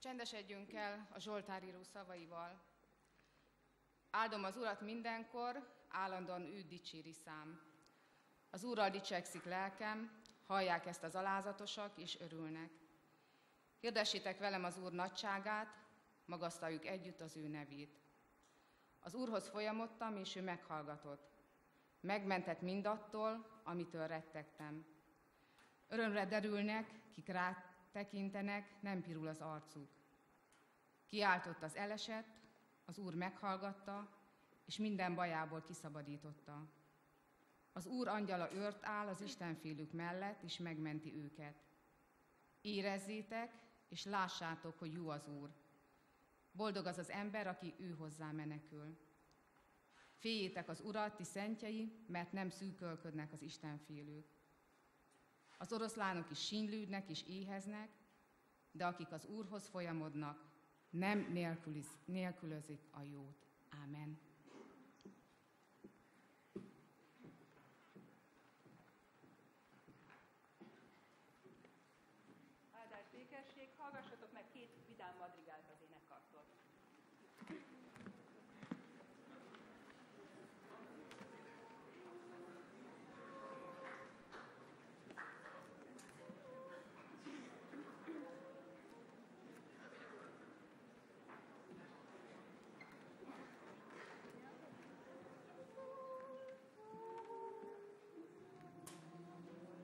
Csendesedjünk el a Zsoltáríró szavaival. Áldom az Urat mindenkor, állandóan őt dicséri szám. Az Úrral dicsekszik lelkem, hallják ezt az alázatosak, és örülnek. Hirdessétek velem az Úr nagyságát, magasztaljuk együtt az ő nevét. Az Úrhoz folyamodtam, és ő meghallgatott. Megmentett mindattól, amitől rettegtem. Örömre derülnek, kik rá tekintenek, nem pirul az arcuk. Kiáltott az elesett, az Úr meghallgatta, és minden bajából kiszabadította. Az Úr angyala őrt áll az istenfélők mellett, és megmenti őket. Érezzétek, és lássátok, hogy jó az Úr. Boldog az az ember, aki ő hozzá menekül. Féljétek az Urat, ti szentjei, mert nem szűkölködnek az istenfélők. Az oroszlánok is sínylődnek és éheznek, de akik az Úrhoz folyamodnak, nem nélkülözik a jót. Ámen. Áldás békesség, hallgassatok meg két vidám madrigált az énekkartól.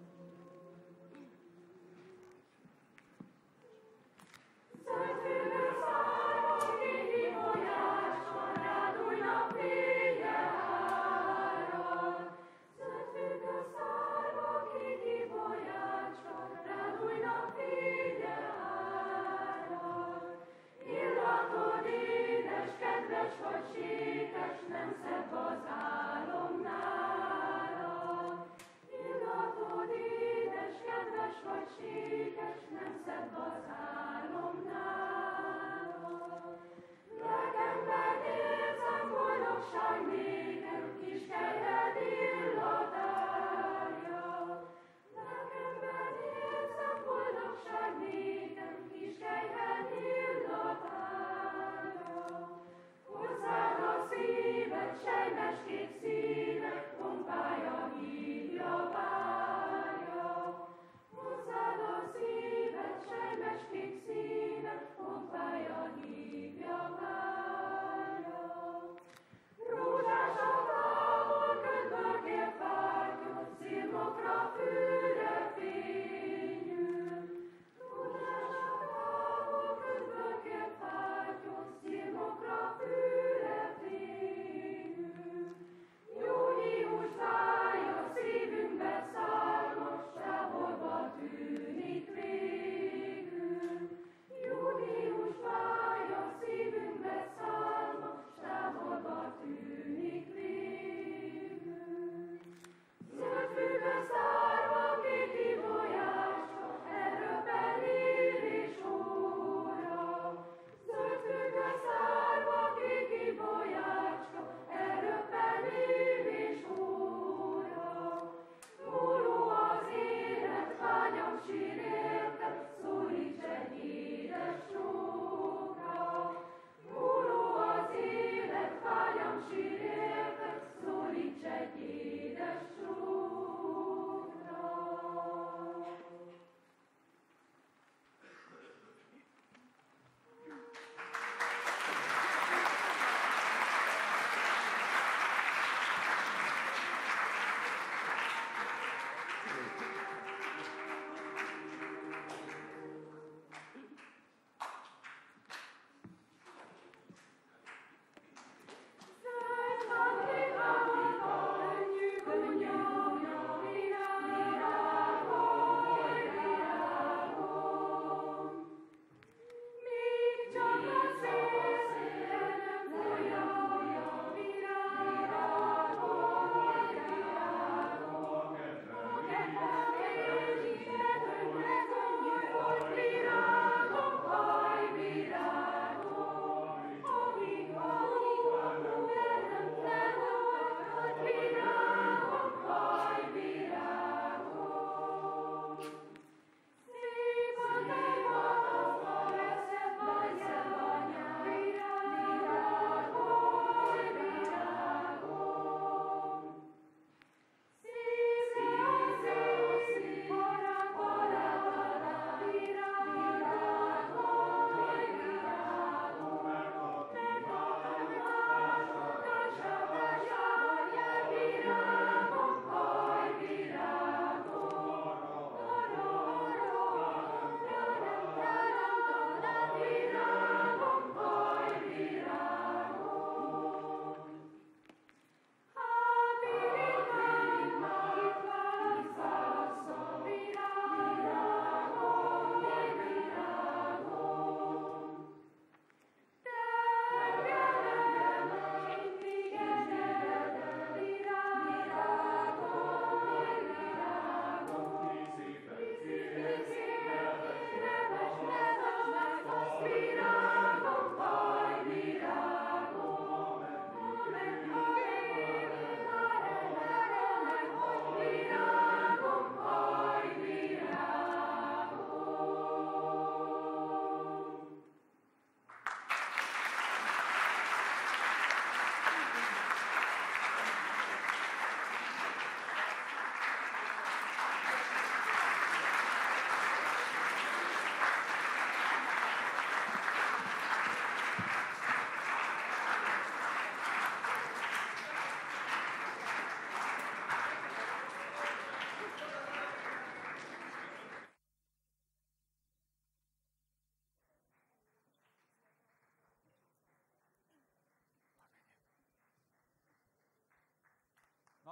Seit wir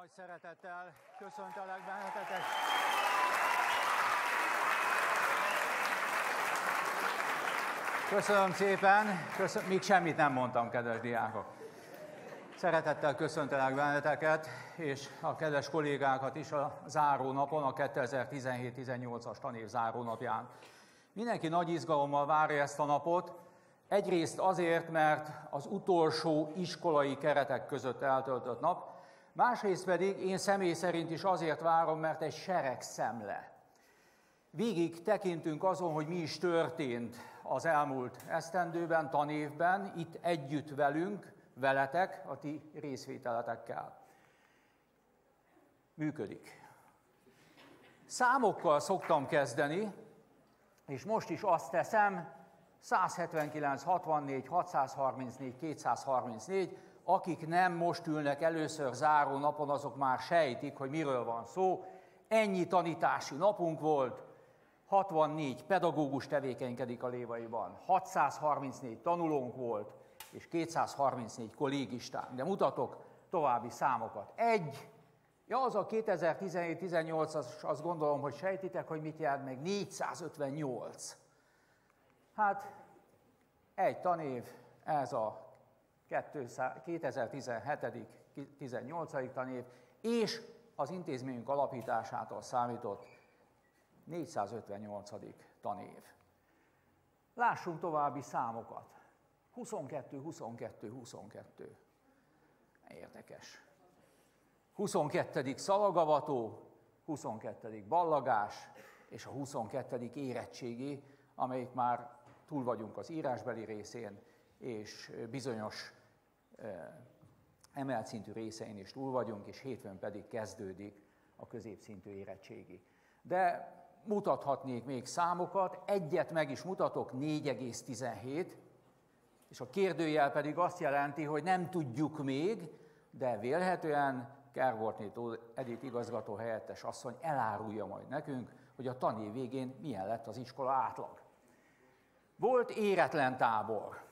Nagy szeretettel köszöntelek benneteket. Köszönöm szépen. Még semmit nem mondtam, kedves diákok. Szeretettel köszöntelek benneteket, és a kedves kollégákat is a zárónapon, a 2017-18-as tanév zárónapján. Mindenki nagy izgalommal várja ezt a napot, egyrészt azért, mert az utolsó iskolai keretek között eltöltött nap, másrészt pedig én személy szerint is azért várom, mert egy seregszemle. Végig tekintünk azon, hogy mi is történt az elmúlt esztendőben, tanévben, itt együtt velünk, veletek, a ti részvételetekkel. Működik. Számokkal szoktam kezdeni, és most is azt teszem, 179, 64, 634, 234, akik nem most ülnek először záró napon, azok már sejtik, hogy miről van szó. Ennyi tanítási napunk volt, 64 pedagógus tevékenykedik a Lévaiban, 634 tanulónk volt, és 234 kollégistánk. De mutatok további számokat. Az a 2017-18-as, azt gondolom, hogy sejtitek, hogy mit jelent meg, 458. Hát egy tanév, ez a 2017-18. tanév, és az intézményünk alapításától számított 458. tanév. Lássunk további számokat. 22, 22, 22. Érdekes. 22. szalagavató, 22. ballagás, és a 22. érettségi, amelyik már túl vagyunk az írásbeli részén, és bizonyos emelt szintű részein is túl vagyunk, és hétfőn pedig kezdődik a középszintű érettségi. De mutathatnék még számokat, egyet meg is mutatok, 4,17, és a kérdőjel pedig azt jelenti, hogy nem tudjuk még, de vélhetően Kervortné Edith igazgató helyettes asszony elárulja majd nekünk, hogy a tanév végén milyen lett az iskola átlag. Volt éretlen tábor.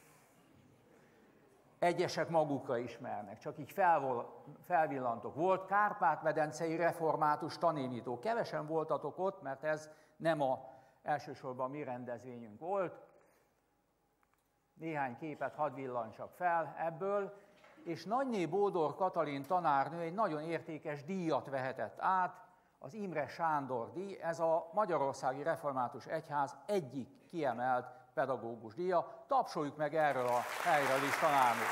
Egyesek magukra ismernek, csak így felvillantok. Volt Kárpát-medencei református tanévnyitó. Kevesen voltatok ott, mert ez nem elsősorban mi rendezvényünk volt. Néhány képet hadd villancsak fel ebből, és Nagyné Bódor Katalin tanárnő egy nagyon értékes díjat vehetett át, az Imre Sándor díj, ez a Magyarországi Református Egyház egyik kiemelt pedagógus díja. Tapsoljuk meg erről a helyről is tanárnőt.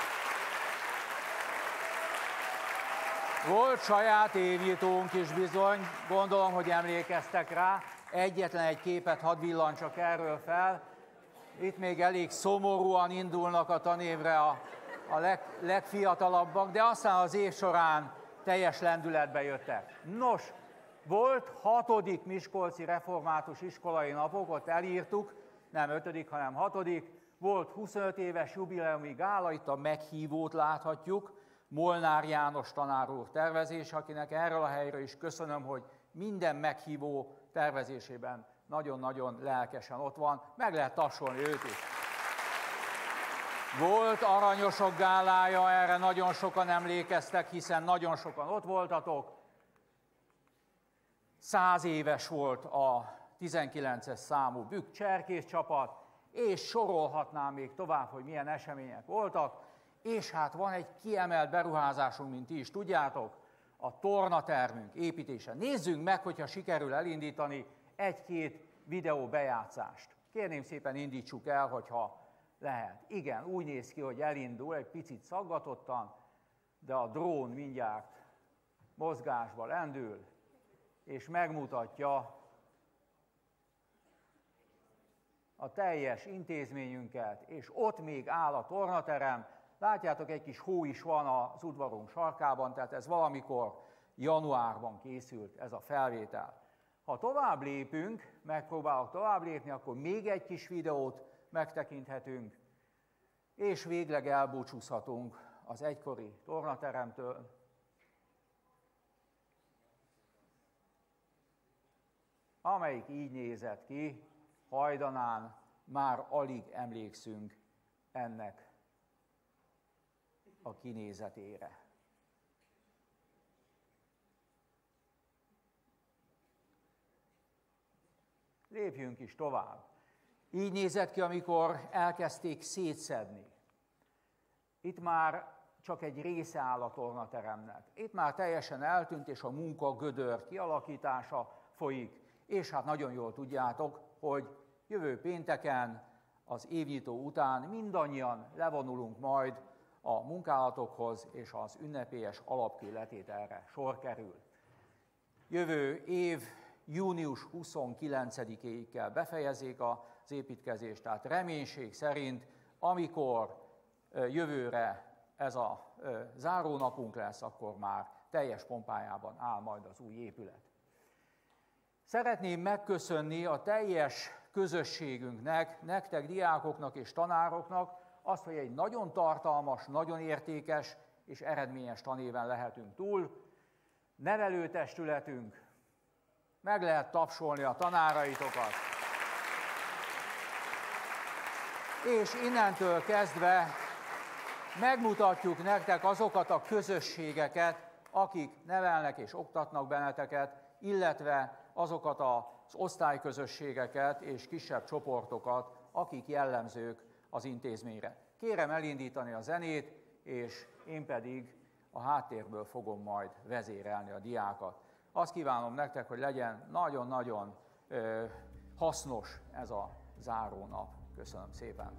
Volt saját évnyitónk is bizony, gondolom, hogy emlékeztek rá. Egyetlen egy képet hadd villancsak erről fel. Itt még elég szomorúan indulnak a tanévre a legfiatalabbak, de aztán az év során teljes lendületbe jöttek. Nos, volt 6. Miskolci Református Iskolai Napok, ott elírtuk, nem 5., hanem 6. Volt 25 éves jubileumi gála, itt a meghívót láthatjuk, Molnár János tanár úr tervezés, akinek erről a helyről is köszönöm, hogy minden meghívó tervezésében nagyon-nagyon lelkesen ott van, meg lehet tapsolni őt is. Volt aranyosok gálája, erre nagyon sokan emlékeztek, hiszen nagyon sokan ott voltatok. 100 éves volt a 19-es számú Bükk cserkész csapat, és sorolhatnám még tovább, hogy milyen események voltak, és hát van egy kiemelt beruházásunk, mint ti is tudjátok, a tornatermünk építése. Nézzünk meg, hogyha sikerül elindítani egy-két videó bejátszást. Kérném szépen indítsuk el, hogyha lehet. Igen, úgy néz ki, hogy elindul, egy picit szaggatottan, de a drón mindjárt mozgásba lendül, és megmutatja a teljes intézményünket, és ott még áll a tornaterem. Látjátok, egy kis hó is van az udvarunk sarkában, tehát ez valamikor januárban készült ez a felvétel. Ha tovább lépünk, megpróbálok tovább lépni, akkor még egy kis videót megtekinthetünk, és végleg elbúcsúzhatunk az egykori tornateremtől. Amelyik így nézett ki, hajdanán már alig emlékszünk ennek a kinézetére. Lépjünk is tovább. Így nézett ki, amikor elkezdték szétszedni. Itt már csak egy része áll a tornateremnek. Itt már teljesen eltűnt, és a munkagödör kialakítása folyik. És hát nagyon jól tudjátok, hogy jövő pénteken, az évnyitó után mindannyian levonulunk majd a munkálatokhoz, és az ünnepélyes alapkőletételre sor kerül. Jövő év június 29-éig kell befejezzék az építkezést, tehát reménység szerint, amikor jövőre ez a zárónapunk lesz, akkor már teljes pompájában áll majd az új épület. Szeretném megköszönni a teljes közösségünknek, nektek, diákoknak és tanároknak azt, hogy egy nagyon tartalmas, nagyon értékes és eredményes tanéven lehetünk túl. Nevelőtestületünk, meg lehet tapsolni a tanáraitokat. És innentől kezdve megmutatjuk nektek azokat a közösségeket, akik nevelnek és oktatnak benneteket, illetve azokat az osztályközösségeket és kisebb csoportokat, akik jellemzők az intézményre. Kérem elindítani a zenét, és én pedig a háttérből fogom majd vezérelni a diákat. Azt kívánom nektek, hogy legyen nagyon-nagyon hasznos ez a zárónap. Köszönöm szépen!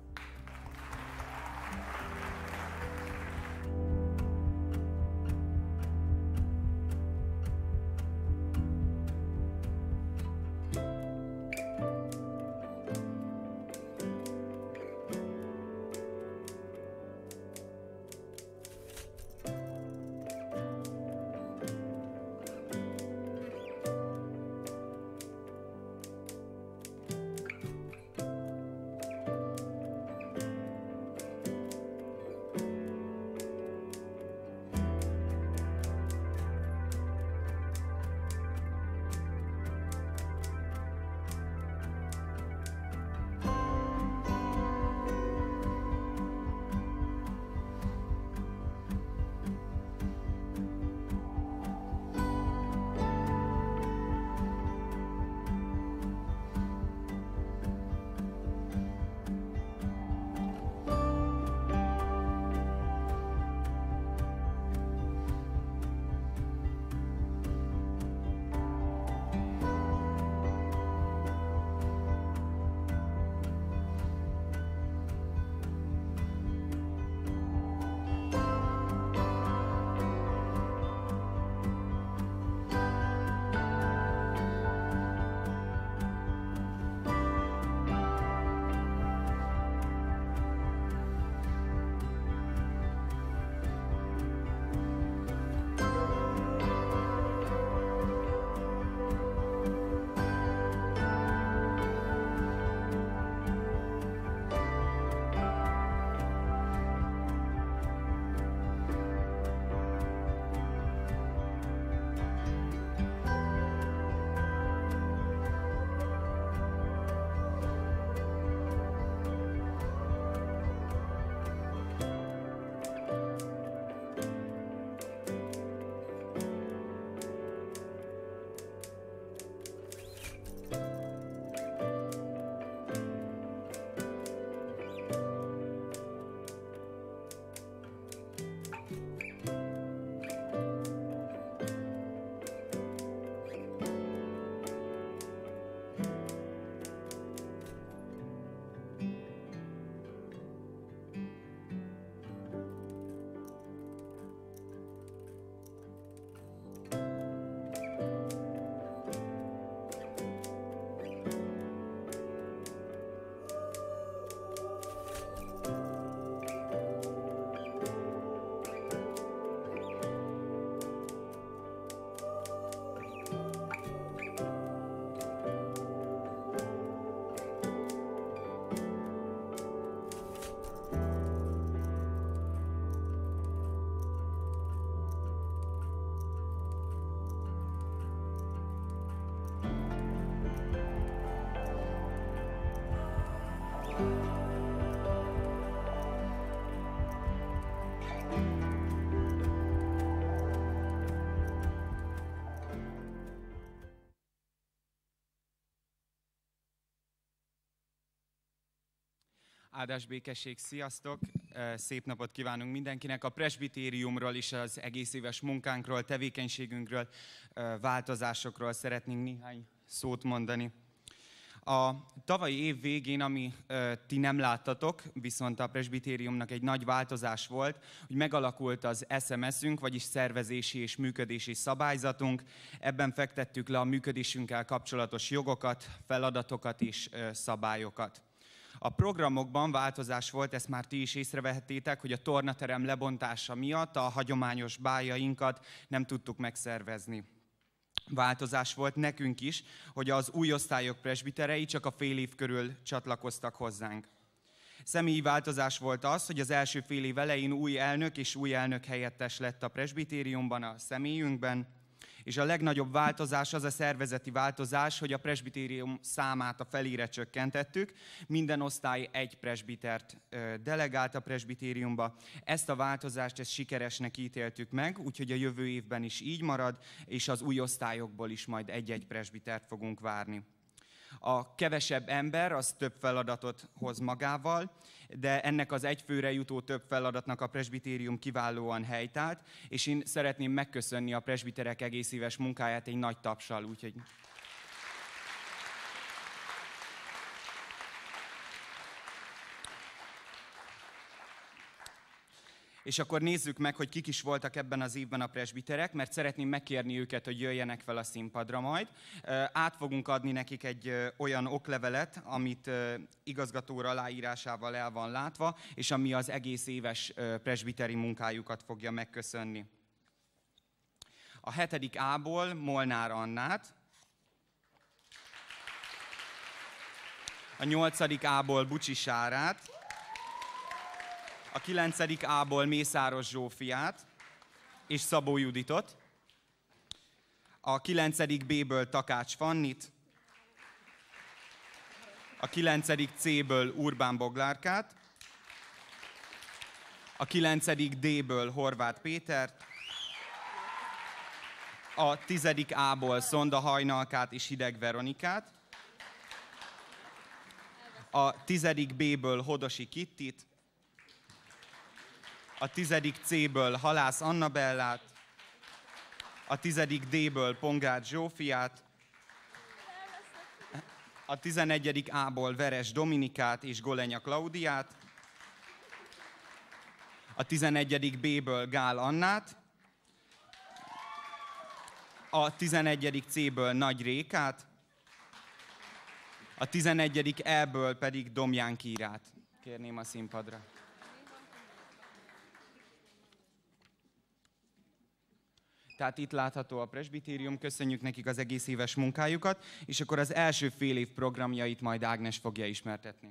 Áldás békesség, sziasztok! Szép napot kívánunk mindenkinek. A presbitériumról és az egész éves munkánkról, tevékenységünkről, változásokról szeretnénk néhány szót mondani. A tavalyi év végén, ami ti nem láttatok, viszont a presbitériumnak egy nagy változás volt, hogy megalakult az SMS-ünk, vagyis szervezési és működési szabályzatunk. Ebben fektettük le a működésünkkel kapcsolatos jogokat, feladatokat és szabályokat. A programokban változás volt, ezt már ti is észrevehettétek, hogy a tornaterem lebontása miatt a hagyományos báljainkat nem tudtuk megszervezni. Változás volt nekünk is, hogy az új osztályok presbiterei csak a fél év körül csatlakoztak hozzánk. Személyi változás volt az, hogy az első fél év elején új elnök és új elnök helyettes lett a presbitériumban, a személyünkben, és a legnagyobb változás az a szervezeti változás, hogy a presbitérium számát a felére csökkentettük. Minden osztály egy presbitert delegált a presbitériumba. Ezt a változást sikeresnek ítéltük meg, úgyhogy a jövő évben is így marad, és az új osztályokból is majd egy-egy presbitert fogunk várni. A kevesebb ember az több feladatot hoz magával, de ennek az egyfőre jutó több feladatnak a presbitérium kiválóan helytált, és én szeretném megköszönni a presbiterek egész éves munkáját egy nagy tapssal, úgyhogy... És akkor nézzük meg, hogy kik is voltak ebben az évben a presbiterek, mert szeretném megkérni őket, hogy jöjjenek fel a színpadra majd. Át fogunk adni nekik egy olyan oklevelet, amit igazgatóra aláírásával el van látva, és ami az egész éves presbiteri munkájukat fogja megköszönni. A 7. A-ból Molnár Annát, a 8. A-ból Bucsi Sárát, a 9. A-ból Mészáros Zsófiát és Szabó Juditot, a 9. B-ből Takács Fannit, a 9. C-ből Urbán Boglárkát, a 9. D-ből Horváth Pétert, a 10. A-ból Szonda Hajnalkát és Hideg Veronikát, a 10. B-ből Hodosi Kittit, a 10. C-ből Halász Annabellát, a 10. D-ből Pongrácz Zsófiát, a 11. A-ból Veres Dominikát és Golenya Klaudiát, a 11. B-ből Gál Annát, a 11. C-ből Nagy Rékát, a 11. E-ből pedig Domján Kírát. Kérném a színpadra. Tehát itt látható a presbitérium, köszönjük nekik az egész éves munkájukat, és akkor az első fél év programjait majd Ágnes fogja ismertetni.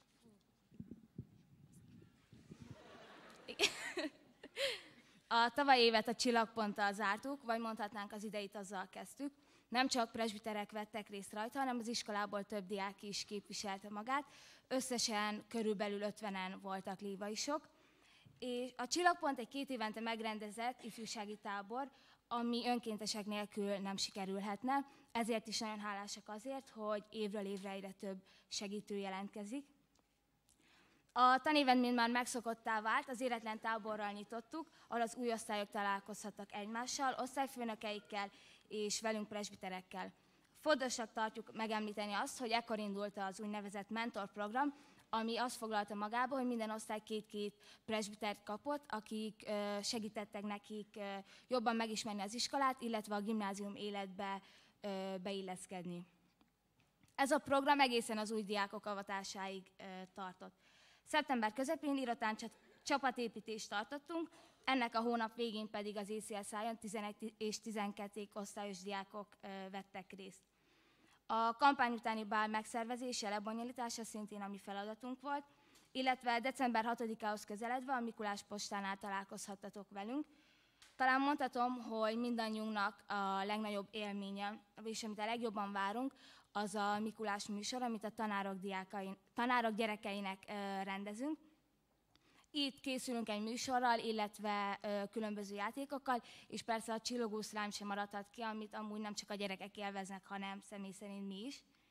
A tavalyi évet a Csillagponttal zártuk, vagy mondhatnánk az ideit azzal kezdtük. Nem csak presbiterek vettek részt rajta, hanem az iskolából több diák is képviselte magát. Összesen körülbelül 50-en voltak lévaisok. És a Csillagpont egy 2 évente megrendezett ifjúsági tábor, ami önkéntesek nélkül nem sikerülhetne. Ezért is nagyon hálásak azért, hogy évről évre egyre több segítő jelentkezik. A tanéven, mint már megszokottá vált, az Éretlen táborral nyitottuk, ahol az új osztályok találkozhattak egymással, osztályfőnökeikkel és velünk presbiterekkel. Fontosnak tartjuk megemlíteni azt, hogy ekkor indult az úgynevezett mentorprogram, ami azt foglalta magába, hogy minden osztály 2 presbitert kapott, akik segítettek nekik jobban megismerni az iskolát, illetve a gimnázium életbe beilleszkedni. Ez a program egészen az új diákok avatásáig tartott. Szeptember közepén iratán csapatépítést tartottunk, ennek a hónap végén pedig az ACSI-on 11 és 12 osztályos diákok vettek részt. A kampány utáni bál megszervezése, lebonyolítása szintén a mi feladatunk volt, illetve december 6-ához közeledve a Mikulás postánál találkozhattatok velünk. Talán mondhatom, hogy mindannyiunknak a legnagyobb élménye, és amit a legjobban várunk, az a Mikulás műsor, amit a tanárok gyerekeinek rendezünk. Itt készülünk egy műsorral, illetve különböző játékokkal, és persze a csillogó szlám sem maradhat ki, amit amúgy nem csak a gyerekek élveznek, hanem személy szerint mi is.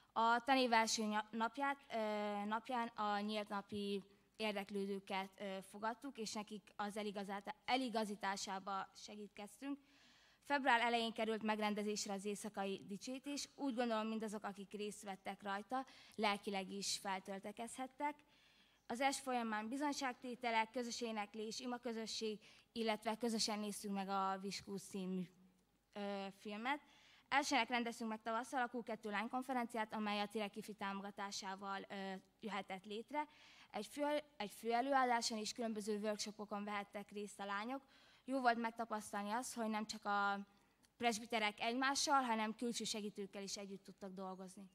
A tanév első napján a nyílt napi érdeklődőket fogadtuk, és nekik az eligazításába segítkeztünk. Február elején került megrendezésre az éjszakai dicsőítés. Úgy gondolom, mindazok, akik részt vettek rajta, lelkileg is feltöltekezhettek. Az est folyamán bizonyságtételek, közös éneklés, imaközösség, illetve közösen néztünk meg a Viskusz című filmet. Elsőnek rendeztünk meg tavasszal a Q2 lánykonferenciát, amely a Tirekifi támogatásával jöhetett létre. Egy főelőadáson és különböző workshopokon vehettek részt a lányok. Jó volt megtapasztalni azt, hogy nem csak a presbiterek egymással, hanem külső segítőkkel is együtt tudtak dolgozni.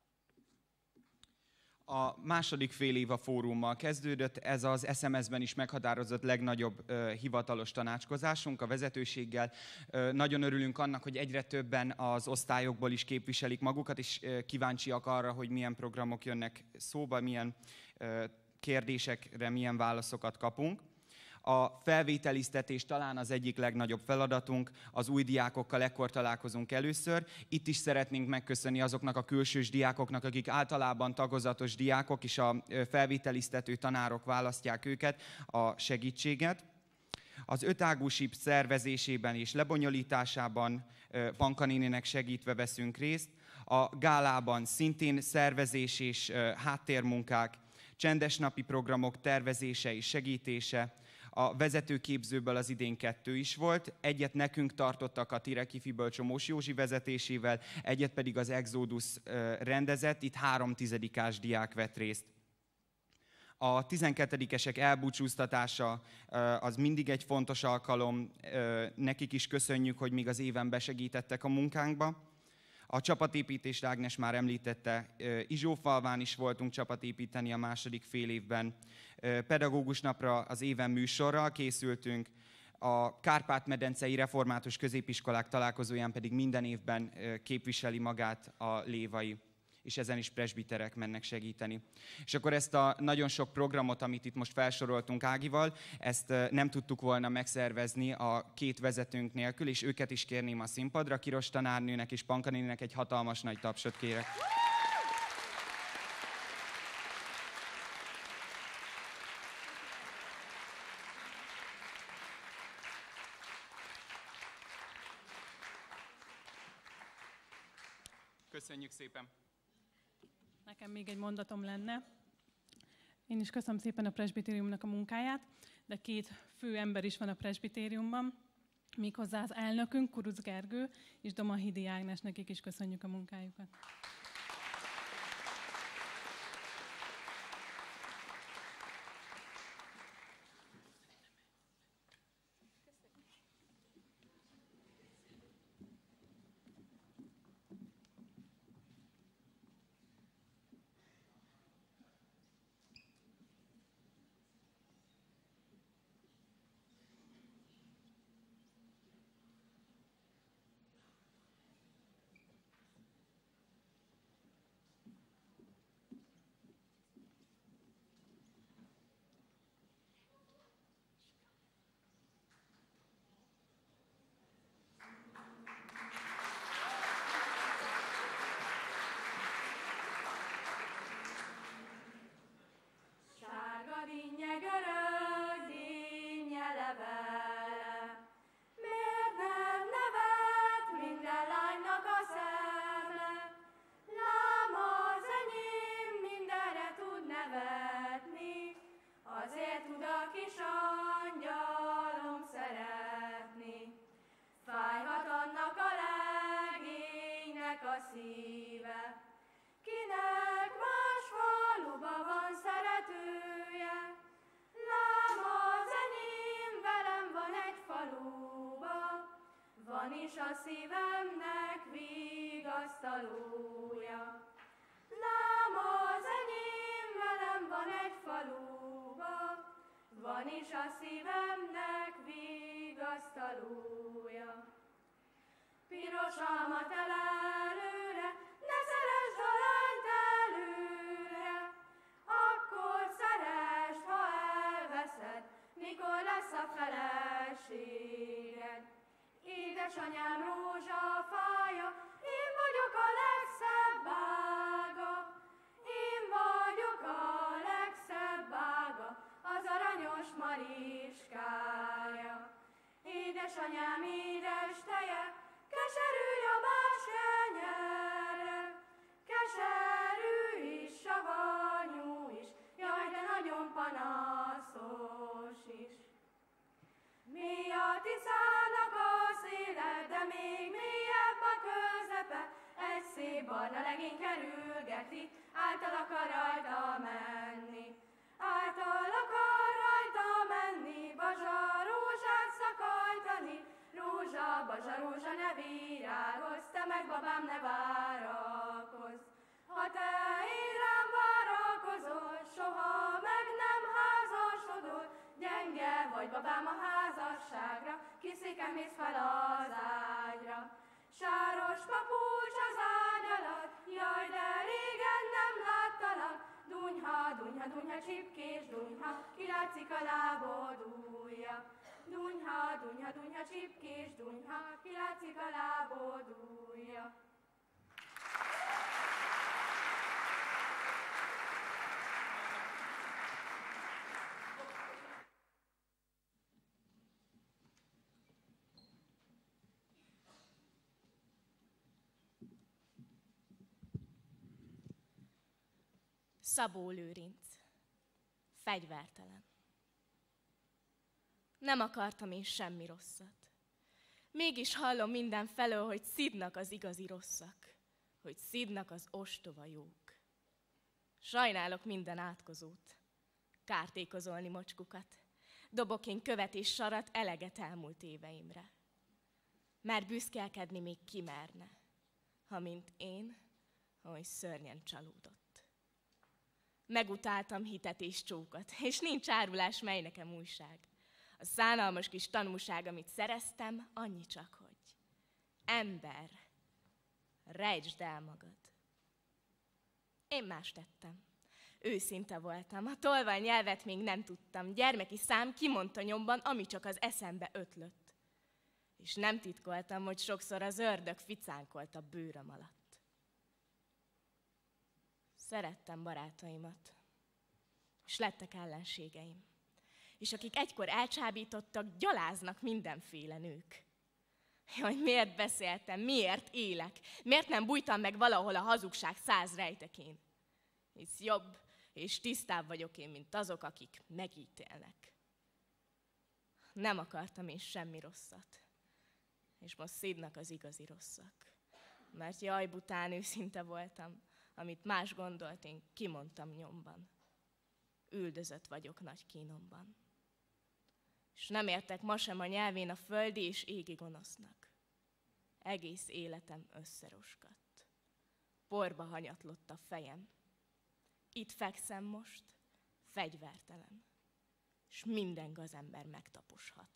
A második fél év a fórummal kezdődött, ez az SMS-ben is meghatározott legnagyobb hivatalos tanácskozásunk a vezetőséggel. Nagyon örülünk annak, hogy egyre többen az osztályokból is képviselik magukat, és kíváncsiak arra, hogy milyen programok jönnek szóba, milyen kérdésekre milyen válaszokat kapunk. A felvételiztetés talán az egyik legnagyobb feladatunk, az új diákokkal ekkor találkozunk először. Itt is szeretnénk megköszönni azoknak a külsős diákoknak, akik általában tagozatos diákok, és a felvételiztető tanárok választják őket, a segítséget. Az ötágú síp szervezésében és lebonyolításában Panka néninek segítve veszünk részt. A gálában szintén szervezés és háttérmunkák, csendes napi programok tervezése és segítése. A vezetőképzőből az idén 2 is volt, egyet nekünk tartottak a Tirekifiből Csomós Józsi vezetésével, egyet pedig az Exodus rendezett, itt 3 tizedikás diák vett részt. A 12-esek elbúcsúztatása az mindig egy fontos alkalom, nekik is köszönjük, hogy még az éven besegítettek a munkánkba. A csapatépítést Ágnes már említette, Izsófalván is voltunk csapatépíteni a második fél évben. Pedagógus napra az éven műsorral készültünk, a Kárpát-medencei református középiskolák találkozóján pedig minden évben képviseli magát a lévai, és ezen is presbiterek mennek segíteni. És akkor ezt a nagyon sok programot, amit itt most felsoroltunk Ágival, ezt nem tudtuk volna megszervezni a 2 vezetőnk nélkül, és őket is kérném a színpadra. Kiros tanárnőnek és Panka néninek egy hatalmas nagy tapsot kérek. Köszönjük szépen! Nekem még egy mondatom lenne. Én is köszönöm szépen a presbitériumnak a munkáját, de 2 fő ember is van a presbitériumban, méghozzá az elnökünk, Kuruc Gergő és Domahidi Ágnes, nekik is köszönjük a munkájukat. A szívemnek vigasztalója. Lám az enyém velem van egy faluba, van is a szívemnek vigasztalója. Piros almat előre, ne szeresd a lányt előre, akkor szeresd, ha elveszed, mikor lesz a feleséged. Édesanyám rózsafája, én vagyok a legszebb bája. megérti, által akar rajta menni. Által akar rajta menni, bazsa rózsát szakajtani. Rózsa, bazsa, rózsa, ne virágozz, te meg babám ne várakozz. Ha te én rám várakozol, soha meg nem házasodol. Gyenge vagy babám a házasságra, kiszéken mész fel az ágyra. Sáros papucs az ágy alatt, jaj, de régen nem láttalak. Dunyha, dunyha, dunyha, csipkés dunyha, kilátszik a lábod ujja. Dunyha, dunyha, dunyha, csipkés dunyha, kilátszik a lábod ujja. Szabó Lőrinc. Fegyvertelen. Nem akartam én semmi rosszat. Mégis hallom mindenfelől, hogy szidnak az igazi rosszak, hogy szidnak az ostoba jók. Sajnálok minden átkozót, kártékozolni mocskukat. Dobok én követ és sarat eleget elmúlt éveimre. Mert büszkélkedni még kimerne, ha mint én, ahogy szörnyen csalódott. Megutáltam hitet és csókat, és nincs árulás, mely nekem újság. A szánalmas kis tanúság, amit szereztem, annyi csak, hogy ember, rejtsd el magad. Én más tettem. Őszinte voltam, a tolvaj nyelvet még nem tudtam. Gyermeki szám kimondta nyomban, ami csak az eszembe ötlött. És nem titkoltam, hogy sokszor az ördög ficánkolt a bőröm alatt. Szerettem barátaimat, és lettek ellenségeim. És akik egykor elcsábítottak, gyaláznak mindenféle nők. Jaj, miért beszéltem, miért élek? Miért nem bújtam meg valahol a hazugság 100 rejtekén? Hisz jobb és tisztább vagyok én, mint azok, akik megítélnek. Nem akartam én semmi rosszat. És most szidnak az igazi rosszak. Mert jaj, bután őszinte voltam, amit más gondolt, én kimondtam nyomban. Üldözött vagyok nagy kínomban. És nem értek ma sem a nyelvén a földi és égi gonosznak. Egész életem összeroskadt. Porba hanyatlott a fejem. Itt fekszem most, fegyvertelen, és minden gazember megtaposhat.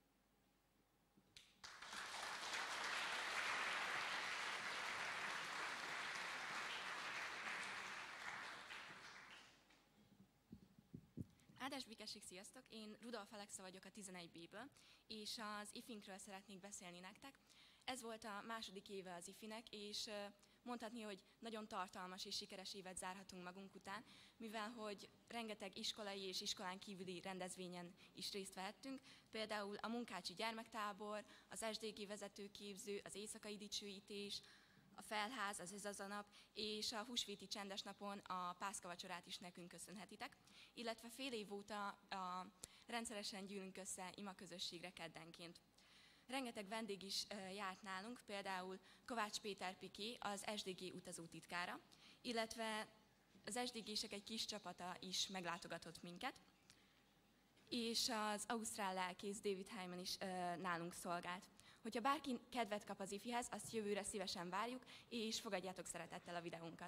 Áldás békesség, sziasztok! Én Rudolf Alexa vagyok a 11B-ből, és az IFI-nkről szeretnék beszélni nektek. Ez volt a második éve az IFI-nek, és mondhatni, hogy nagyon tartalmas és sikeres évet zárhatunk magunk után, mivel hogy rengeteg iskolai és iskolán kívüli rendezvényen is részt vehettünk, például a Munkácsi Gyermektábor, az SDG vezetőképző, az Éjszakai Dicsőítés, a Felház, az Ez az a nap, és a húsvéti csendes napon a pászkavacsorát is nekünk köszönhetitek, illetve fél év óta rendszeresen gyűlünk össze imaközösségre keddenként. Rengeteg vendég is járt nálunk, például Kovács Péter Piké, az SDG utazótitkára, illetve az SDG-sek egy kis csapata is meglátogatott minket, és az ausztrál lelkész David Hyman is nálunk szolgált. Hogyha bárki kedvet kap az IFI-hez, azt jövőre szívesen várjuk, és fogadjátok szeretettel a videónkat.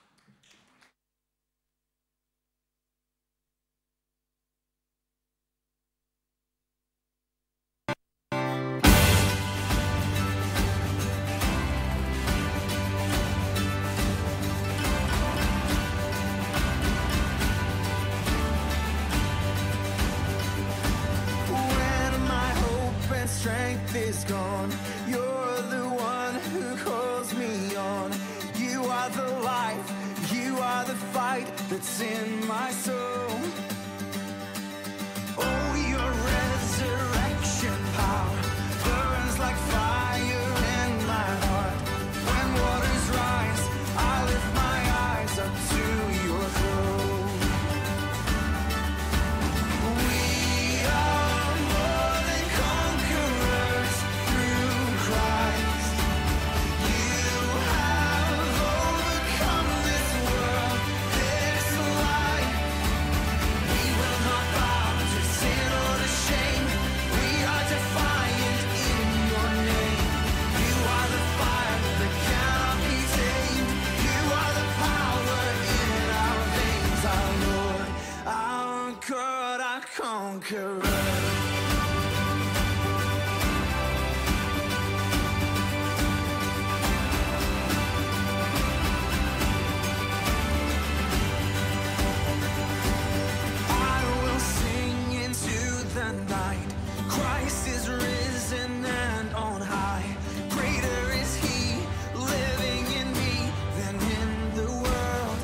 Strength is gone. You're the one who calls me on. You are the life, you are the fight that's in my soul. Oh, your resurrection power burns like fire in my heart. When waters rise, I lift my eyes up to your throne. This conqueror. Christ is risen and on high. Greater is he living in me than in the world.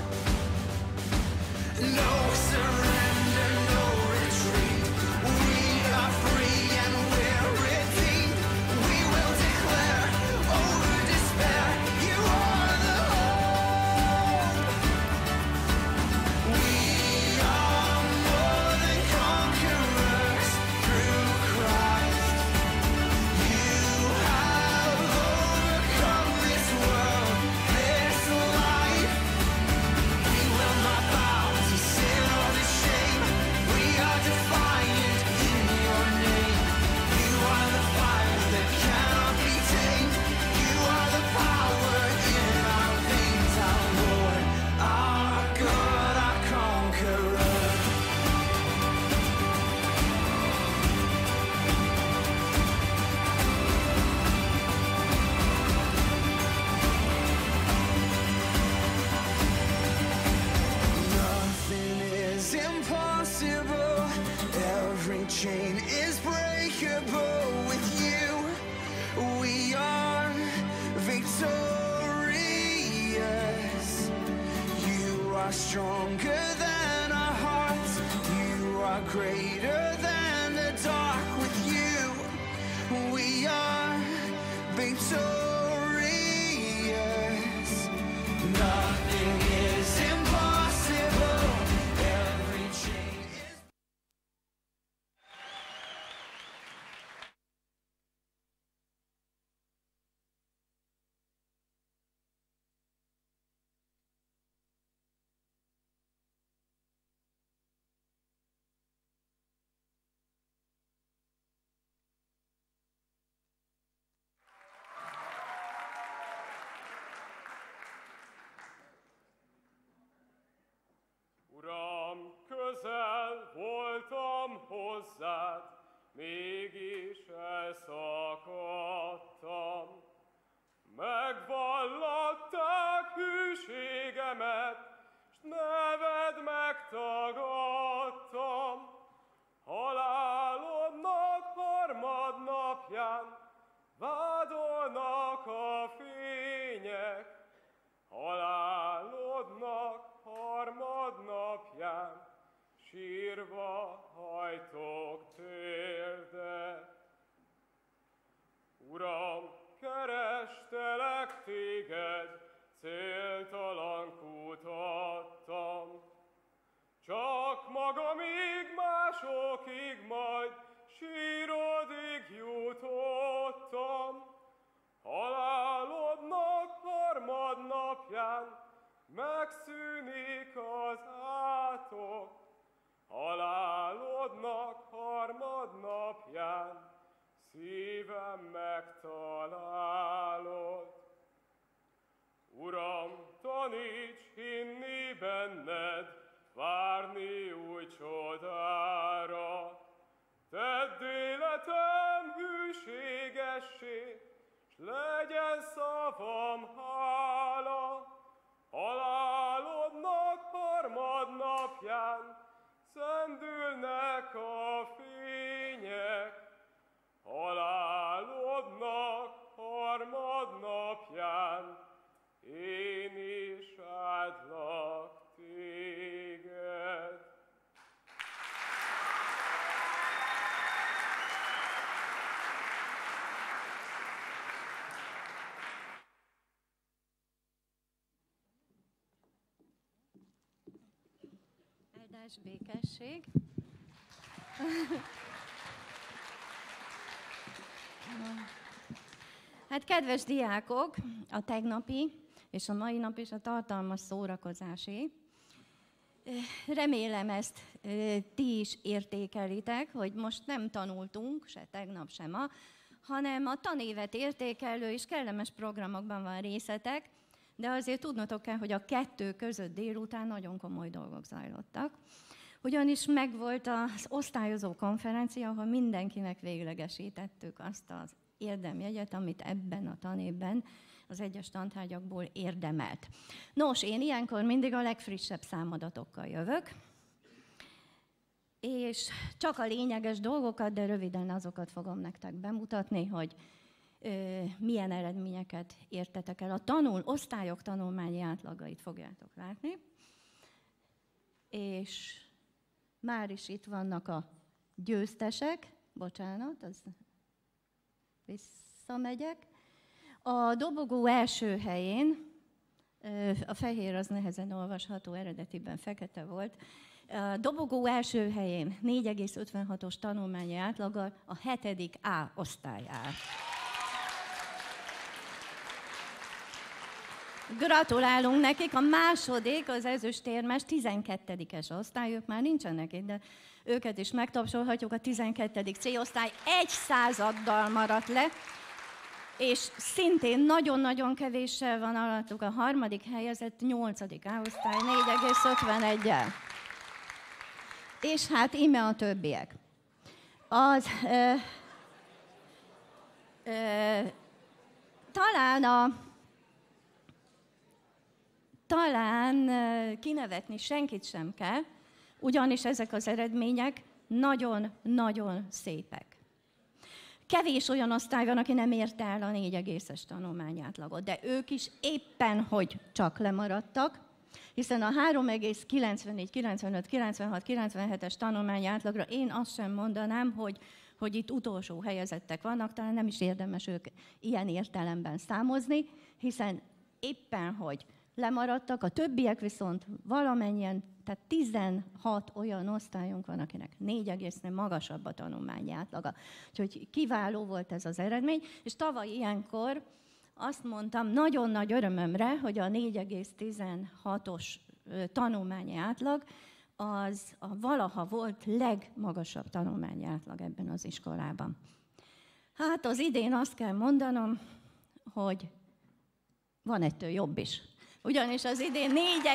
No surrender, no retreat. We are free and we're redeemed. We will declare over despair, you are the hope. We are more than conquerors through Christ. You have overcome this world, this life. We will not bow to sin or to shame. We are defiant in your name. You are the fire that cannot be tamed. You are the power in our veins, our Lord, our God, our conqueror. Nothing is impossible. Every chain is breakable with you. We are victorious. You are stronger than our hearts. You are greater than the dark. With you, we are victorious. Nothing is impossible. Every chain is. Uram, közel voltam hozzád, mégis elszakadtam. Megvallatták hűségemet, s neved megtagadtam. Halálomnak harmadnapján vádolnak a fények. Halálodnak harmadnapján sírva hajtok térdet. Uram, kerestelek téged, céltalan kutattam. Csak magamig, másokig, majd sírodig jutottam. Halálodnak harmadnapján megszűnik az átok. Halálodnak harmadnapján szívem megtalálod. Uram, taníts hinni benned, várni új csodára. Tedd életem hűségessé, s legyen szavam hála. Halálodnak harmadnapján szendülnek a fények. Halálodnak harmadnapján én is áldlak téged. Áldás, békesség. Hát kedves diákok, a tegnapi és a mai nap is a tartalmas szórakozásé. Remélem ezt ti is értékelitek, hogy most nem tanultunk, se tegnap, se ma, hanem a tanévet értékelő és kellemes programokban van részetek, de azért tudnotok kell, hogy a kettő között délután nagyon komoly dolgok zajlottak. Ugyanis megvolt az osztályozó konferencia, ahol mindenkinek véglegesítettük azt az érdemjegyet, amit ebben a tanévben az egyes tantárgyakból érdemelt. Nos, én ilyenkor mindig a legfrissebb számadatokkal jövök, és csak a lényeges dolgokat, de röviden azokat fogom nektek bemutatni, hogy milyen eredményeket értetek el. A osztályok tanulmányi átlagait fogjátok látni, és már is itt vannak a győztesek, bocsánat, az visszamegyek. A dobogó első helyén, a fehér az nehezen olvasható, eredetiben fekete volt, a dobogó első helyén 4,56-os tanulmányi átlaggal a 7. A osztály áll. Gratulálunk nekik, a második, az ezüstérmes 12-es osztály, ők már nincsenek itt, de őket is megtapsolhatjuk, a 12. C-osztály 1 századdal maradt le, és szintén nagyon-nagyon kevéssel van alattuk a harmadik helyezett 8. A-osztály 4,51-el. És hát íme a többiek. Talán kinevetni senkit sem kell, ugyanis ezek az eredmények nagyon-nagyon szépek. Kevés olyan osztály van, aki nem érte el a 4,es tanulmányátlagot, de ők is éppen, hogy csak lemaradtak, hiszen a 3,94, 95, 96, 97-es tanulmányátlagra én azt sem mondanám, hogy itt utolsó helyezettek vannak, talán nem is érdemes ők ilyen értelemben számozni, hiszen éppen, hogy lemaradtak, a többiek viszont valamennyien, tehát 16 olyan osztályunk van, akinek 4,nél magasabb a tanulmányi átlaga. Úgyhogy kiváló volt ez az eredmény, és tavaly ilyenkor azt mondtam nagyon nagy örömömre, hogy a 4,16-os tanulmányi átlag az a valaha volt legmagasabb tanulmányi átlag ebben az iskolában. Hát az idén azt kell mondanom, hogy van ettől jobb is. Ugyanis az idén 4,25.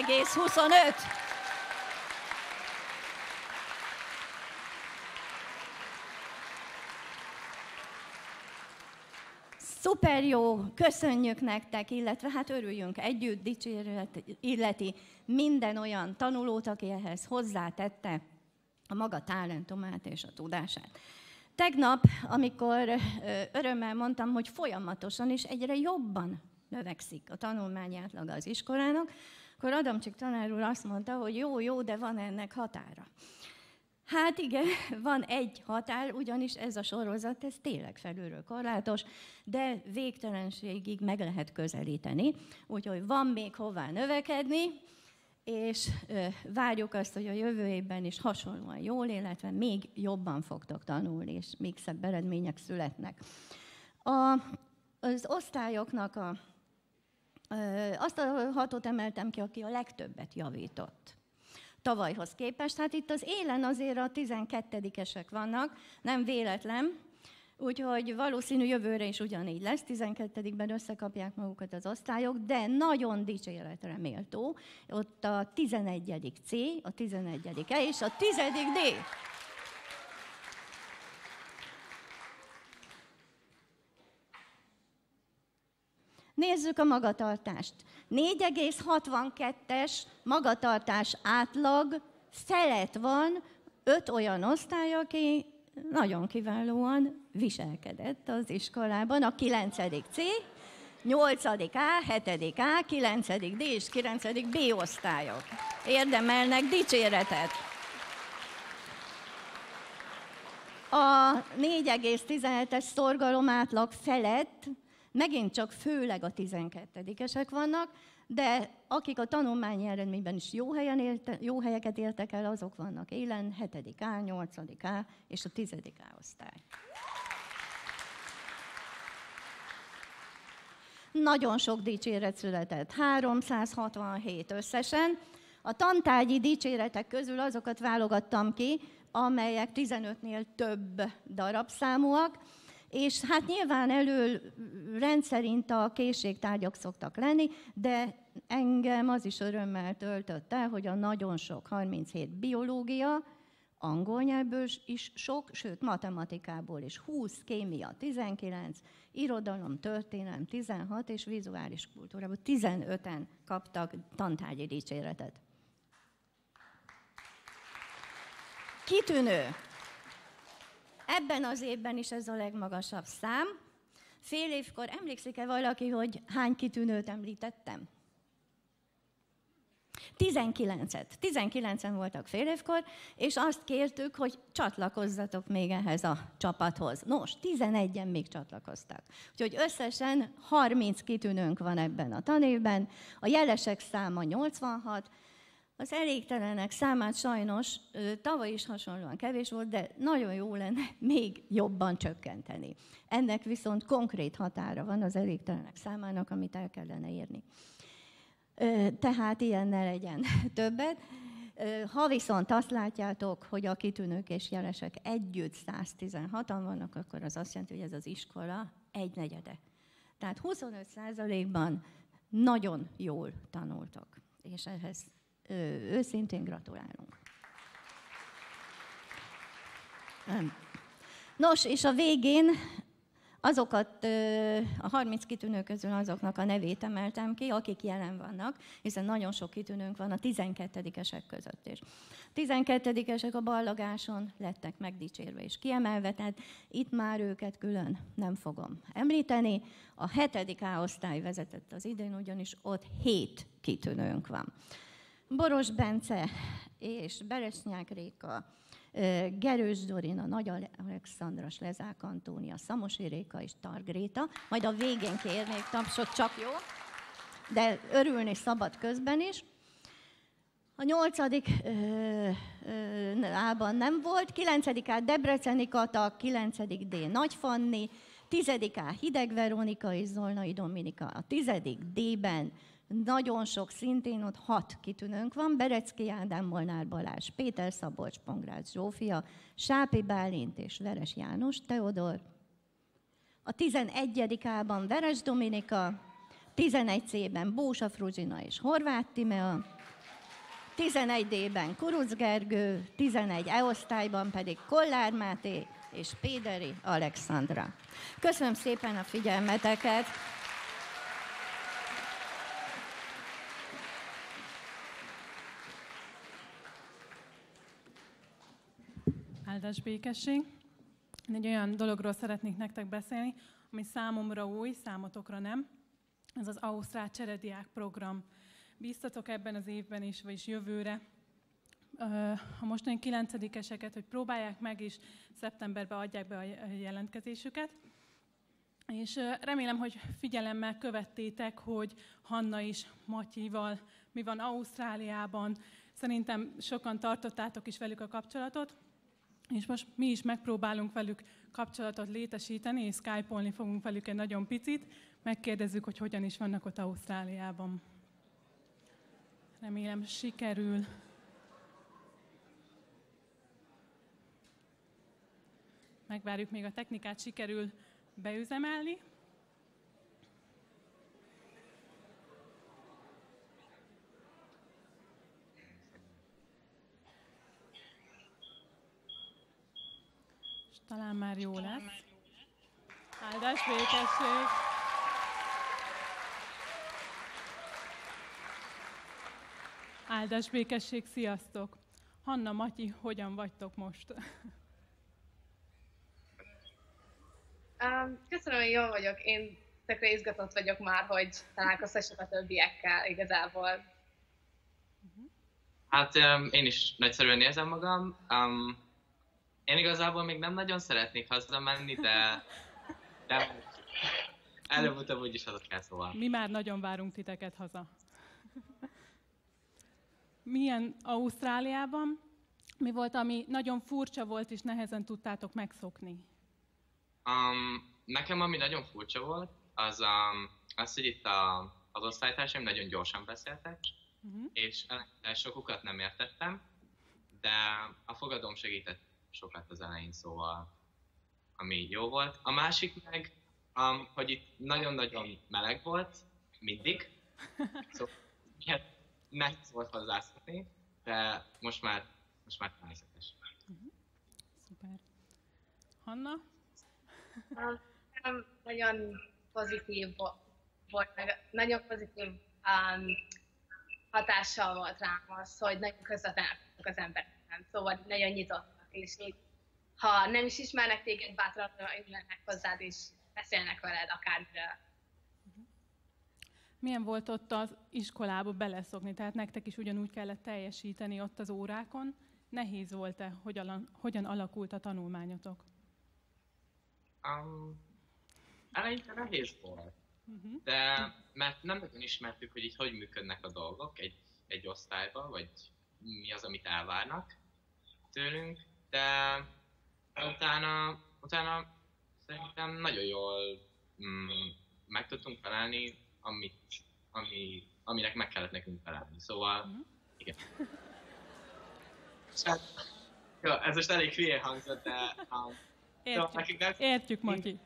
Szuper jó, köszönjük nektek, illetve hát örüljünk együtt, dicséret illeti minden olyan tanulót, aki ehhez hozzátette a maga talentumát és a tudását. Tegnap, amikor örömmel mondtam, hogy folyamatosan és egyre jobban növekszik a tanulmányi átlaga az iskolának, akkor Adamcsik tanár úr azt mondta, hogy jó, de van ennek határa. Hát igen, van egy határ, ugyanis ez a sorozat, ez tényleg felülről korlátos, de végtelenségig meg lehet közelíteni, úgyhogy van még hová növekedni, és várjuk azt, hogy a jövő évben is hasonlóan jól, illetve még jobban fogtok tanulni, és még szebb eredmények születnek. Az osztályoknak azt a 6-ot emeltem ki, aki a legtöbbet javított tavalyhoz képest. Hát itt az élen azért a 12-esek vannak, nem véletlen, úgyhogy valószínű jövőre is ugyanígy lesz, 12-ben összekapják magukat az osztályok, de nagyon dicséretre méltó, ott a 11. C, a 11. E és a 10. D. Nézzük a magatartást. 4,62-es magatartás átlag felett van 5 olyan osztály, aki nagyon kiválóan viselkedett az iskolában. A 9. C, 8. A, 7. A, 9. D és 9. B osztályok érdemelnek dicséretet. A 4,17-es szorgalom átlag felett megint csak főleg a 12-esek vannak, de akik a tanulmányi eredményben is jó helyeket értek el, azok vannak élen, 7. A, 8. A és a 10. A osztály. Nagyon sok dicséret született, 367 összesen. A tantárgyi dicséretek közül azokat válogattam ki, amelyek 15-nél több darabszámúak, És hát nyilván elől rendszerint a készségtárgyak szoktak lenni, de engem az is örömmel töltött el, hogy a nagyon sok 37 biológia, angol nyelvből is sok, sőt matematikából is 20, kémia 19, irodalom, történelem 16 és vizuális kultúrából 15-en kaptak tantárgyi dicséretet. Kitűnő! Ebben az évben is ez a legmagasabb szám. Fél évkor emlékszik-e valaki, hogy hány kitűnőt említettem? 19-en voltak fél évkor, és azt kértük, hogy csatlakozzatok még ehhez a csapathoz. Nos, 11-en még csatlakoztak. Úgyhogy összesen 30 kitűnőnk van ebben a tanévben, a jelesek száma 86, az elégtelenek számát sajnos tavaly is hasonlóan kevés volt, de nagyon jó lenne még jobban csökkenteni. Ennek viszont konkrét határa van az elégtelenek számának, amit el kellene érni. Tehát ilyen ne legyen többet. Ha viszont azt látjátok, hogy a kitűnők és jelesek együtt 116-an vannak, akkor az azt jelenti, hogy ez az iskola 1/4. Tehát 25%-ban nagyon jól tanultok, és ehhez őszintén gratulálunk. Nos, és a végén azokat, a 30 kitűnő közül azoknak a nevét emeltem ki, akik jelen vannak, hiszen nagyon sok kitűnőnk van a 12-esek között is. 12-esek a ballagáson lettek megdicsérve és kiemelve, tehát itt már őket külön nem fogom említeni. A 7. A osztály vezetett az idén, ugyanis ott 7 kitűnőnk van. Boros Bence és Beresnyák Réka, Gerős Dorina, Nagy Alexandra, Lezák Antónia, Szamosi Réka és Targréta. Majd a végén kérnék tapsot, csak jó, de örülni szabad közben is. A 8. A-ban nem volt, 9. A Debreceni Kata, 9. D. Nagy Fanni, 10. A Hideg Veronika és Zolnai Dominika. A 10. D-ben nagyon sok, szintén ott 6 kitűnőnk van, Berecki Ádám, Molnár Balázs, Péter Szabolcs, Pongrácz Zsófia, Sápi Bálint és Veres János Teodor. A 11. A-ban Veres Dominika, 11. C-ben Bósa Fruzsina és Horváth Timea, 11. D-ben Kuruc Gergő, 11. E-osztályban pedig Kollár Máté és Péderi Alexandra. Köszönöm szépen a figyelmeteket! Áldás békesség. Én egy olyan dologról szeretnék nektek beszélni, ami számomra új, számotokra nem. Ez az Ausztrál Cserediák program. Bíztatok ebben az évben is, vagyis jövőre a mostani 9-eseket, hogy próbálják meg, és szeptemberben adják be a jelentkezésüket. És remélem, hogy figyelemmel követtétek, hogy Hanna is Matyival mi van Ausztráliában. Szerintem sokan tartottátok is velük a kapcsolatot. És most mi is megpróbálunk velük kapcsolatot létesíteni, és skype-olni fogunk velük egy nagyon picit, megkérdezzük, hogy hogyan is vannak ott Ausztráliában. Remélem sikerül. Megvárjuk, még a technikát sikerül beüzemelni. Talán már jó lesz. Áldás békesség! Áldás békesség, sziasztok! Hanna, Matyi, hogyan vagytok most? Köszönöm, hogy jól vagyok. Én tökre izgatott vagyok már, hogy találkozhassak a többiekkel igazából. Hát én is nagyszerűen érzem magam. Én igazából még nem nagyon szeretnék hazamenni, de előbb-utóbb úgyis haza kell, szóval. Mi már nagyon várunk titeket haza. Milyen Ausztráliában? Mi volt, ami nagyon furcsa volt, és nehezen tudtátok megszokni? Nekem ami nagyon furcsa volt, az, hogy itt az osztálytársaim nagyon gyorsan beszéltek, és sokukat nem értettem, de a fogadóm segített sokat az elején, szóval ami jó volt. A másik meg, hogy itt nagyon-nagyon meleg volt, mindig. Szóval nehéz volt hozzászokni, de most már természetes. Szuper. Hanna? Nagyon pozitív volt, meg nagyon pozitív hatással volt rám az, hogy nagyon közvetlenek az emberek, szóval nagyon nyitottak, és így, ha nem is ismernek téged, bátran ülnek hozzád, és beszélnek veled akármiről. Milyen volt ott az iskolába beleszokni? Tehát nektek is ugyanúgy kellett teljesíteni ott az órákon. Nehéz volt-e? Hogyan alakult a tanulmányotok? Eleinte nehéz volt. De mert nem nagyon ismertük, hogy így hogy működnek a dolgok egy osztályban, vagy mi az, amit elvárnak tőlünk, de utána szerintem nagyon jól meg tudtunk felelni, aminek meg kellett nekünk felelni. Szóval, igen. Jó, ez most elég hülyén hangzott, de... Értjük, Matyi.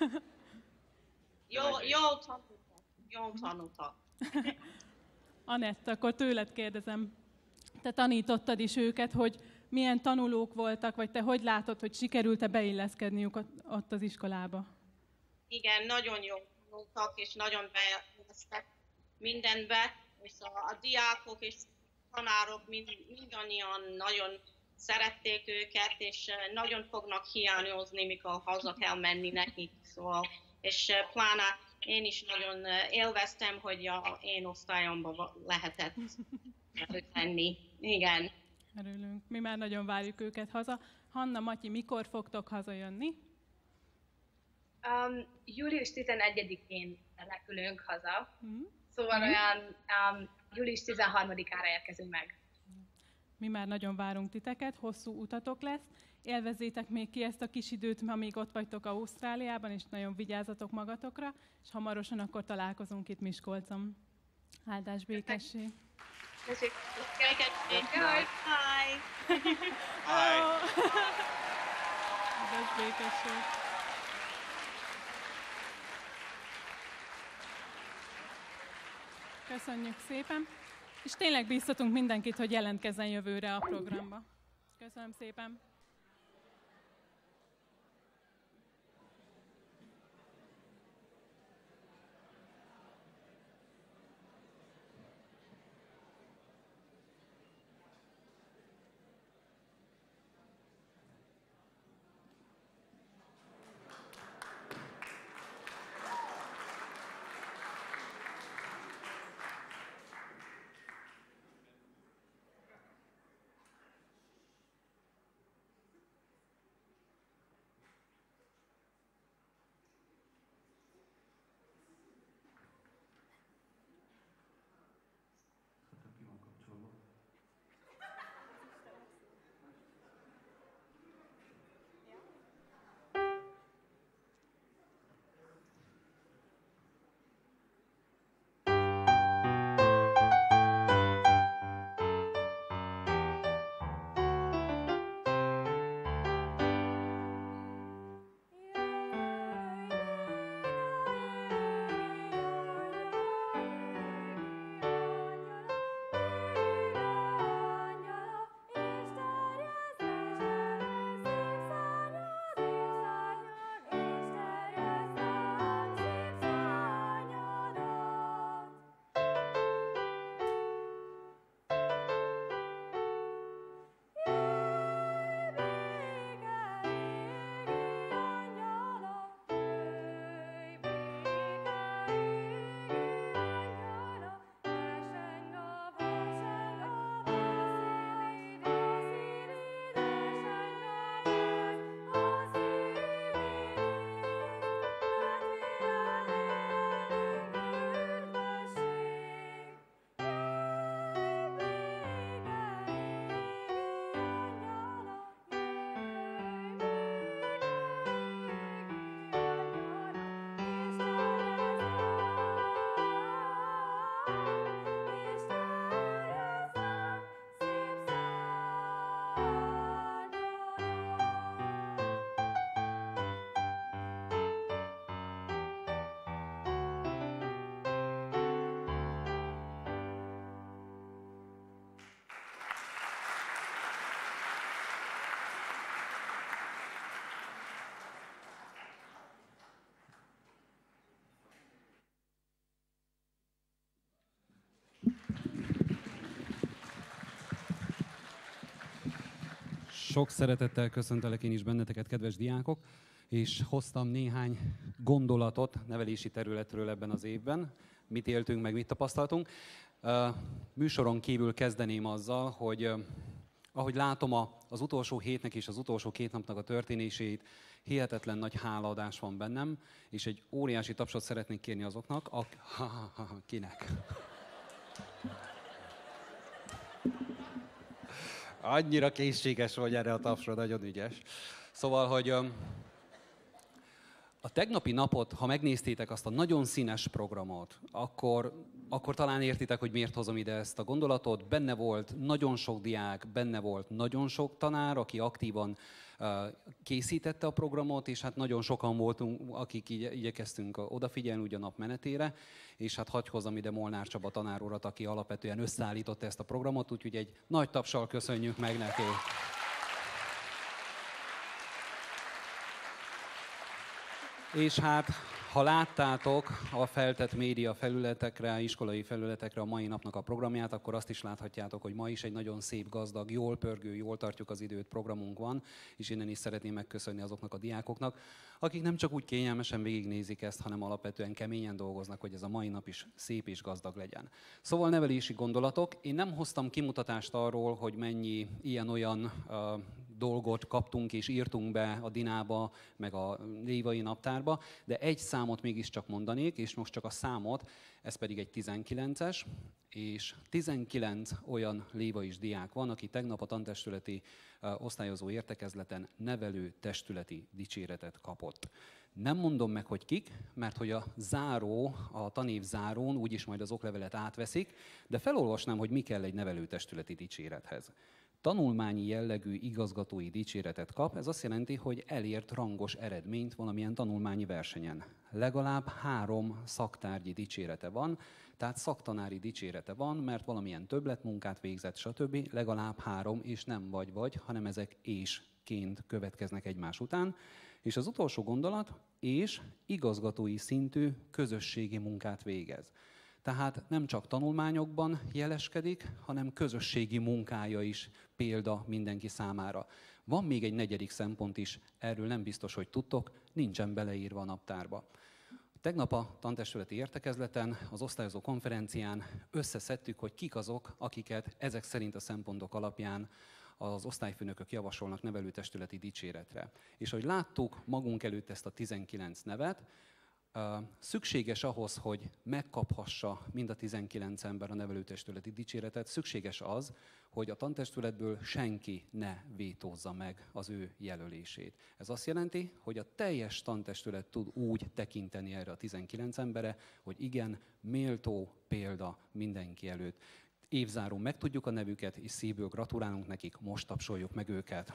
Jól tanultak. Anett, akkor tőled kérdezem. Te tanítottad is őket, hogy milyen tanulók voltak, vagy te hogy látod, hogy sikerült-e beilleszkedniük ott az iskolába? Igen, nagyon jól tanultak, és nagyon beilleszkedtek mindenbe, és a diákok és tanárok mindannyian nagyon szerették őket, és nagyon fognak hiányozni, mikor haza kell menni nekik. Szóval, és pláne én is nagyon élveztem, hogy én osztályomban lehetett tenni. Igen. Örülünk. Mi már nagyon várjuk őket haza. Hanna, Matyi, mikor fogtok hazajönni? Július 11-én repülünk haza, szóval olyan július 13-ára érkezünk meg. Mi már nagyon várunk titeket, hosszú utatok lesz. Élvezzétek még ki ezt a kis időt, amíg ott vagytok Ausztráliában, és nagyon vigyázzatok magatokra, és hamarosan akkor találkozunk itt Miskolcon. Áldás békesség! Köszönjük! Áldás békesség! Köszönjük szépen! És tényleg bíztatunk mindenkit, hogy jelentkezzen jövőre a programba. Köszönöm szépen! Sok szeretettel köszöntelek én is benneteket, kedves diákok, és hoztam néhány gondolatot nevelési területről ebben az évben. Mit éltünk meg, mit tapasztaltunk. Műsoron kívül kezdeném azzal, hogy ahogy látom az utolsó hétnek és az utolsó 2 napnak a történését, hihetetlen nagy hálaadás van bennem, és egy óriási tapsot szeretnék kérni azoknak, kinek? Annyira készséges vagy erre a tapsra, nagyon ügyes. Szóval, hogy a tegnapi napot, ha megnéztétek azt a nagyon színes programot, akkor talán értitek, hogy miért hozom ide ezt a gondolatot. Benne volt nagyon sok diák, benne volt nagyon sok tanár, aki aktívan készítette a programot, és hát nagyon sokan voltunk, akik igyekeztünk odafigyelni ugye a nap menetére, és hát hadd hozzam ide Molnár Csaba tanár urat, aki alapvetően összeállította ezt a programot, úgyhogy egy nagy tapssal köszönjük meg neki. És hát, ha láttátok a feltett média felületekre, iskolai felületekre a mai napnak a programját, akkor azt is láthatjátok, hogy ma is egy nagyon szép, gazdag, jól pörgő, jól tartjuk az időt programunk van, és innen is szeretném megköszönni azoknak a diákoknak, akik nem csak úgy kényelmesen végignézik ezt, hanem alapvetően keményen dolgoznak, hogy ez a mai nap is szép és gazdag legyen. Szóval nevelési gondolatok. Én nem hoztam kimutatást arról, hogy mennyi ilyen-olyan dolgot kaptunk és írtunk be a Dinába, meg a Lévai naptárba, de egy számot mégiscsak mondanék, és most csak a számot, ez pedig egy 19-es, és 19 olyan lévais diák van, aki tegnap a tantestületi osztályozó értekezleten nevelő testületi dicséretet kapott. Nem mondom meg, hogy kik, mert hogy a tanév zárón úgyis majd az oklevelet átveszik, de felolvasnám, hogy mi kell egy nevelőtestületi dicsérethez. Tanulmányi jellegű igazgatói dicséretet kap, ez azt jelenti, hogy elért rangos eredményt valamilyen tanulmányi versenyen. Legalább 3 szaktárgyi dicsérete van, tehát szaktanári dicsérete van, mert valamilyen többletmunkát végzett, stb. Legalább 3, és nem vagy, hanem ezek és-ként következnek egymás után. És az utolsó gondolat, és igazgatói szintű közösségi munkát végez. Tehát nem csak tanulmányokban jeleskedik, hanem közösségi munkája is példa mindenki számára. Van még egy 4. szempont is, erről nem biztos, hogy tudtok, nincsen beleírva a naptárba. Tegnap a tantestületi értekezleten, az osztályozó konferencián összeszedtük, hogy kik azok, akiket ezek szerint a szempontok alapján az osztályfőnökök javasolnak nevelőtestületi dicséretre. És ahogy láttuk magunk előtt ezt a 19 nevet, szükséges ahhoz, hogy megkaphassa mind a 19 ember a nevelőtestületi dicséretet, szükséges az, hogy a tantestületből senki ne vétózza meg az ő jelölését. Ez azt jelenti, hogy a teljes tantestület tud úgy tekinteni erre a 19 emberre, hogy igen, méltó példa mindenki előtt. Évzáron megtudjuk a nevüket, és szívből gratulálunk nekik, most tapsoljuk meg őket.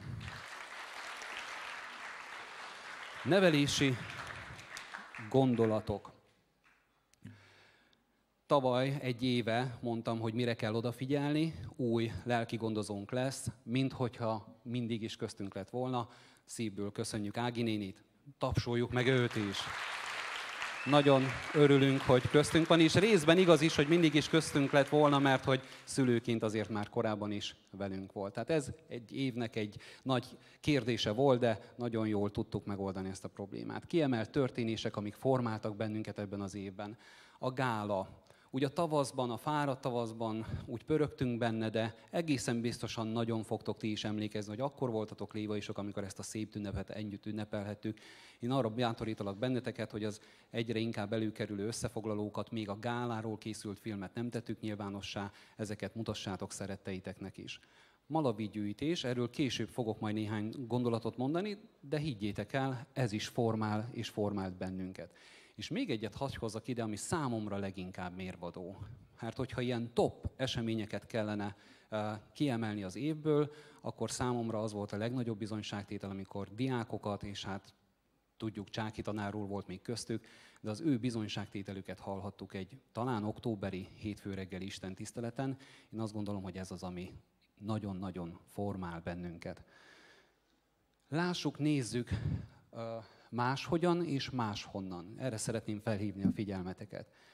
Nevelési gondolatok. Tavaly 1 éve mondtam, hogy mire kell odafigyelni, új lelki gondozónk lesz, minthogyha mindig is köztünk lett volna. Szívből köszönjük Ági nénit, tapsoljuk meg őt is. Nagyon örülünk, hogy köztünk van, és részben igaz is, hogy mindig is köztünk lett volna, mert hogy szülőként azért már korábban is velünk volt. Tehát ez egy évnek egy nagy kérdése volt, de nagyon jól tudtuk megoldani ezt a problémát. Kiemelt történések, amik formáltak bennünket ebben az évben. A gála. Úgy a tavaszban, a fáradt tavaszban úgy pörögtünk benne, de egészen biztosan nagyon fogtok ti is emlékezni, hogy akkor voltatok lévaisok, amikor ezt a szép ünnepet együtt ünnepelhettük. Én arra bátorítalak benneteket, hogy az egyre inkább előkerülő összefoglalókat, még a gáláról készült filmet nem tettük nyilvánossá, ezeket mutassátok szeretteiteknek is. Malavi gyűjtés, erről később fogok majd néhány gondolatot mondani, de higgyétek el, ez is formál és formált bennünket. És még egyet hadd hozzak ide, ami számomra leginkább mérvadó. Hát, hogyha ilyen top eseményeket kellene kiemelni az évből, akkor számomra az volt a legnagyobb bizonyságtétel, amikor diákokat, és hát tudjuk, Csáki tanár úr volt még köztük, de az ő bizonyságtételüket hallhattuk egy talán októberi hétfő reggeli istentiszteleten. Én azt gondolom, hogy ez az, ami nagyon-nagyon formál bennünket. Lássuk, nézzük máshogyan és máshonnan. Erre szeretném felhívni a figyelmeteket.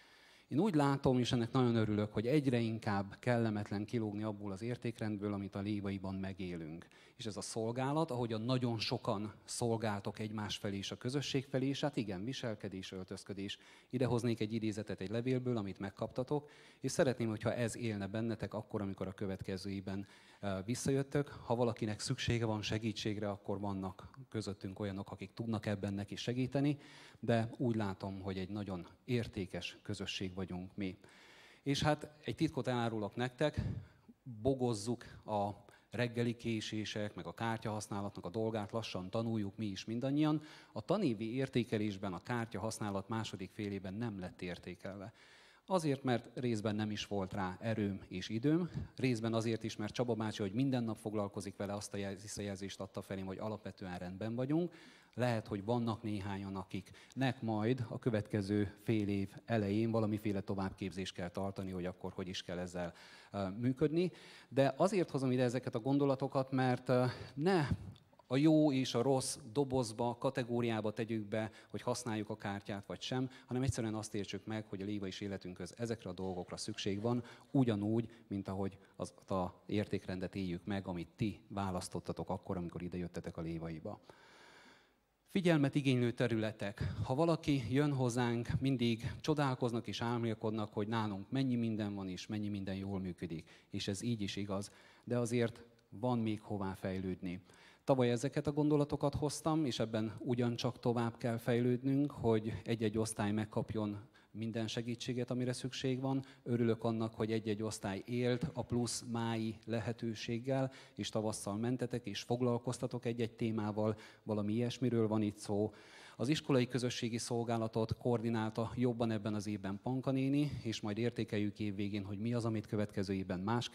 Én úgy látom, és ennek nagyon örülök, hogy egyre inkább kellemetlen kilógni abból az értékrendből, amit a Lévaiban megélünk. És ez a szolgálat, ahogyan nagyon sokan szolgáltok egymás felé és a közösség felé, és hát igen, viselkedés, öltözködés. Idehoznék egy idézetet egy levélből, amit megkaptatok, és szeretném, hogyha ez élne bennetek akkor, amikor a következő évben visszajöttök. Ha valakinek szüksége van segítségre, akkor vannak közöttünk olyanok, akik tudnak ebben neki segíteni, de úgy látom, hogy egy nagyon értékes közösség vagyunk mi. És hát egy titkot elárulok nektek, bogozzuk a reggeli késések, meg a kártyahasználatnak a dolgát, lassan tanuljuk mi is mindannyian. A tanévi értékelésben a kártyahasználat második félében nem lett értékelve. Azért, mert részben nem is volt rá erőm és időm, részben azért is, mert Csaba bácsi, hogy minden nap foglalkozik vele, azt a visszajelzést adta felém, hogy alapvetően rendben vagyunk. Lehet, hogy vannak néhányan, akiknek majd a következő fél év elején valamiféle továbbképzést kell tartani, hogy akkor hogy is kell ezzel működni. De azért hozom ide ezeket a gondolatokat, mert ne a jó és a rossz dobozba, kategóriába tegyük be, hogy használjuk a kártyát vagy sem, hanem egyszerűen azt értsük meg, hogy a lévai életünkhöz ezekre a dolgokra szükség van, ugyanúgy, mint ahogy azt az értékrendet éljük meg, amit ti választottatok akkor, amikor idejöttetek a Lévaiba. Figyelmet igénylő területek. Ha valaki jön hozzánk, mindig csodálkoznak és álmélkodnak, hogy nálunk mennyi minden van és mennyi minden jól működik. És ez így is igaz, de azért van még hová fejlődni. Tavaly ezeket a gondolatokat hoztam, és ebben ugyancsak tovább kell fejlődnünk, hogy egy-egy osztály megkapjon minden segítséget, amire szükség van. Örülök annak, hogy egy-egy osztály élt a plusz mái lehetőséggel, és tavasszal mentetek, és foglalkoztatok egy-egy témával, valami ilyesmiről van itt szó. Az iskolai közösségi szolgálatot koordinálta jobban ebben az évben Panka néni, és majd értékeljük évvégén, hogy mi az, amit következő évben más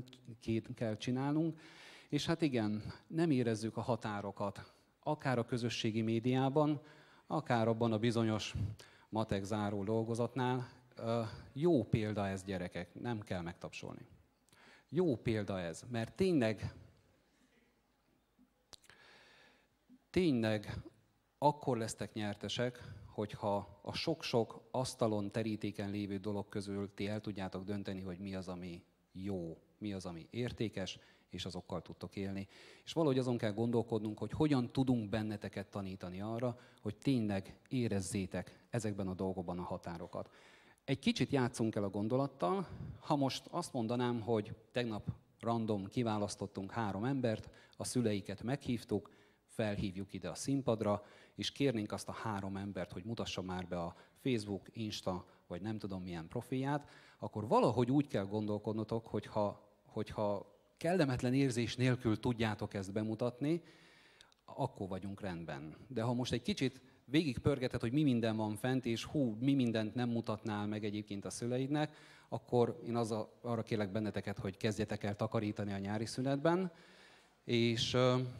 kell csinálnunk. És hát igen, nem érezzük a határokat, akár a közösségi médiában, akár abban a bizonyos matek záró dolgozatnál. Jó példa ez, gyerekek, nem kell megtapsolni. Jó példa ez, mert tényleg akkor lesztek nyertesek, hogyha a sok-sok asztalon, terítéken lévő dolog közül ti el tudjátok dönteni, hogy mi az, ami jó, mi az, ami értékes, és azokkal tudtok élni. És valahogy azon kell gondolkodnunk, hogy hogyan tudunk benneteket tanítani arra, hogy tényleg érezzétek ezekben a dolgokban a határokat. Egy kicsit játszunk el a gondolattal. Ha most azt mondanám, hogy tegnap random kiválasztottunk 3 embert, a szüleiket meghívtuk, felhívjuk ide a színpadra, és kérnénk azt a 3 embert, hogy mutassa már be a Facebook, Insta, vagy nem tudom milyen profilját, akkor valahogy úgy kell gondolkodnotok, hogyha kellemetlen érzés nélkül tudjátok ezt bemutatni, akkor vagyunk rendben. De ha most egy kicsit végigpörgeted, hogy mi minden van fent, és mi mindent nem mutatnál meg egyébként a szüleidnek, akkor én arra kérlek benneteket, hogy kezdjetek el takarítani a nyári szünetben, és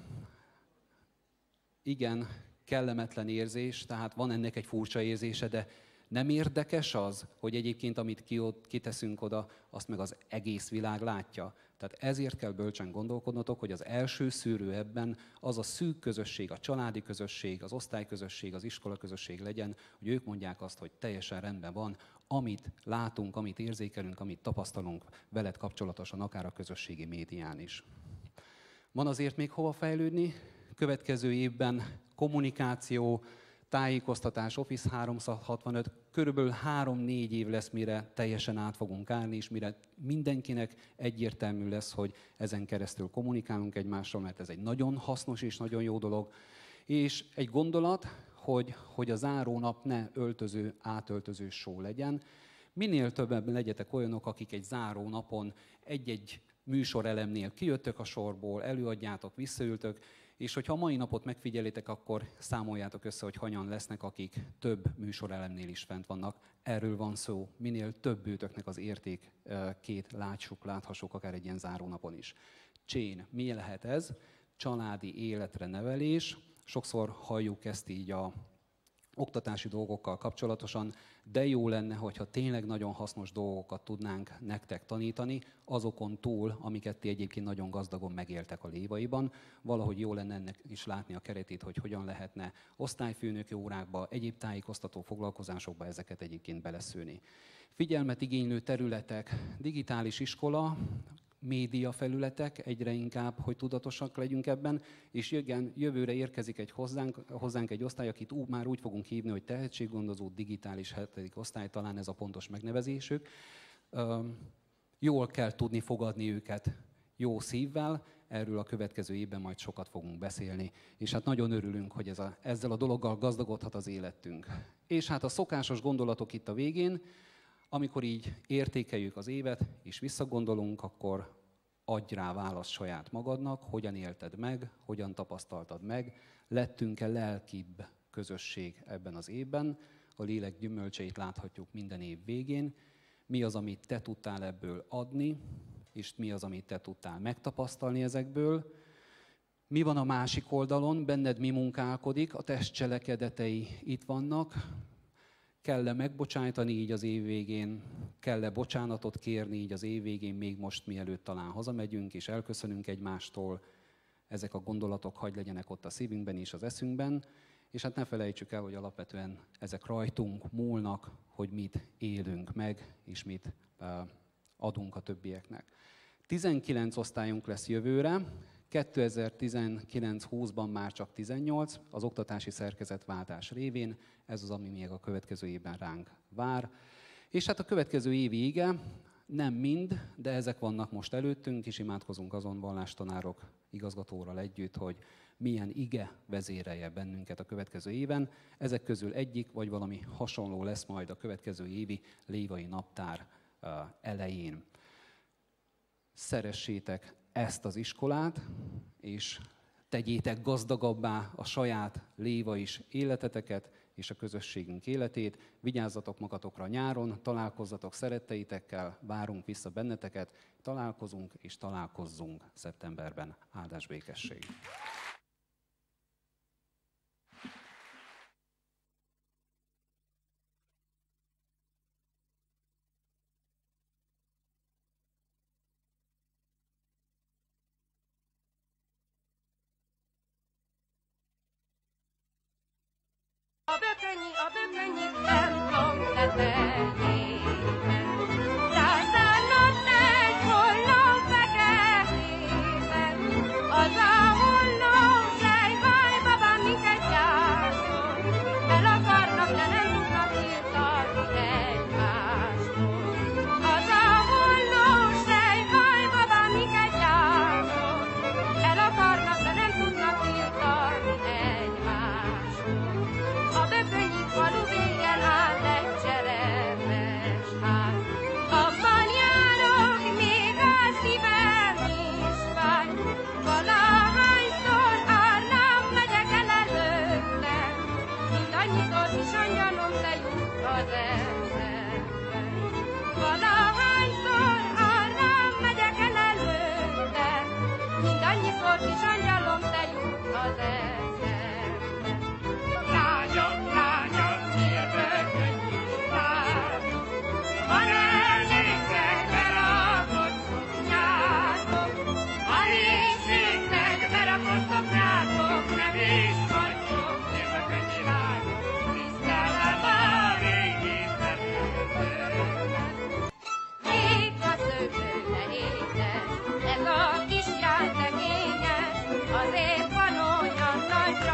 igen, kellemetlen érzés, tehát van ennek egy furcsa érzése, de nem érdekes az, hogy egyébként amit kiteszünk oda, azt meg az egész világ látja. Tehát ezért kell bölcsen gondolkodnotok, hogy az első szűrő ebben az a szűk közösség, a családi közösség, az osztályközösség, az iskolaközösség legyen, hogy ők mondják azt, hogy teljesen rendben van, amit látunk, amit érzékelünk, amit tapasztalunk veled kapcsolatosan, akár a közösségi médián is. Van azért még hova fejlődni? Következő évben kommunikáció, tájékoztatás, Office 365, körülbelül 3-4 év lesz, mire teljesen át fogunk állni, és mire mindenkinek egyértelmű lesz, hogy ezen keresztül kommunikálunk egymással, mert ez egy nagyon hasznos és nagyon jó dolog. És egy gondolat, hogy a zárónap ne átöltöző show legyen. Minél többen legyetek olyanok, akik egy zárónapon egy-egy műsorelemnél kijöttök a sorból, előadjátok, visszaültök, és hogyha a mai napot megfigyelitek, akkor számoljátok össze, hogy hanyan lesznek, akik több műsorelemnél is fent vannak. Erről van szó. Minél több őtöknek az értékét láthassuk, akár egy ilyen zárónapon is. Chain. Mi lehet ez? Családi életre nevelés. Sokszor halljuk ezt így oktatási dolgokkal kapcsolatosan, de jó lenne, hogyha tényleg nagyon hasznos dolgokat tudnánk nektek tanítani, azokon túl, amiket ti egyébként nagyon gazdagon megéltek a Lévaiban. Valahogy jó lenne ennek is látni a keretét, hogy hogyan lehetne osztályfőnöki órákba, egyéb tájékoztató foglalkozásokba ezeket egyébként beleszőni. Figyelmet igénylő területek, digitális iskola, média felületek, egyre inkább, hogy tudatosak legyünk ebben, és igen, jövőre érkezik hozzánk egy osztály, akit már úgy fogunk hívni, hogy tehetséggondozó digitális 7. osztály, talán ez a pontos megnevezésük. Jól kell tudni fogadni őket jó szívvel, erről a következő évben majd sokat fogunk beszélni, és hát nagyon örülünk, hogy ezzel a dologgal gazdagodhat az életünk. És hát a szokásos gondolatok itt a végén, amikor így értékeljük az évet, és visszagondolunk, akkor adj rá választ saját magadnak, hogyan élted meg, hogyan tapasztaltad meg, lettünk-e lelkibb közösség ebben az évben, a lélek gyümölcseit láthatjuk minden év végén, mi az, amit te tudtál ebből adni, és mi az, amit te tudtál megtapasztalni ezekből, mi van a másik oldalon, benned mi munkálkodik, a test cselekedetei itt vannak, kell-e megbocsájtani így az év végén, kell-e bocsánatot kérni így az év végén, még most mielőtt talán hazamegyünk és elköszönünk egymástól. Ezek a gondolatok hadd legyenek ott a szívünkben és az eszünkben, és hát ne felejtsük el, hogy alapvetően ezek rajtunk múlnak, hogy mit élünk meg, és mit adunk a többieknek. 19 osztályunk lesz jövőre, 2019-20-ban már csak 18, az oktatási szerkezetváltás révén, ez az, ami még a következő évben ránk vár. És hát a következő évi ige, nem mind, de ezek vannak most előttünk, és imádkozunk azon vallástanárok igazgatóral együtt, hogy milyen ige vezérelje bennünket a következő éven. Ezek közül egyik, vagy valami hasonló lesz majd a következő évi lévai naptár elején. Szeressétek ezt az iskolát, és tegyétek gazdagabbá a saját lévai életeteket és a közösségünk életét. Vigyázzatok magatokra nyáron, találkozzatok szeretteitekkel, várunk vissza benneteket, találkozunk és találkozzunk szeptemberben. Áldás békesség! A bökönyi templom tetejében, rászállott egy holló feketében, az a holló sejváj babám minket gyászol, el akarnak, de nem tudnak tiltani egymástól. Az a holló sejváj babám minket gyászol, el akarnak, de nem tudnak tiltani egymástól. A bökönyi falu végen áll egy cserepes ház. Abban járok, még a szívem is vágy. Valahányszor arra megyek el előttem, mindannyiszor is angyalom te jut az eszembe. Valahányszor arra megyek el előttem, mindannyiszor is angyalom te jut az eszembe. Azért van olyan nagy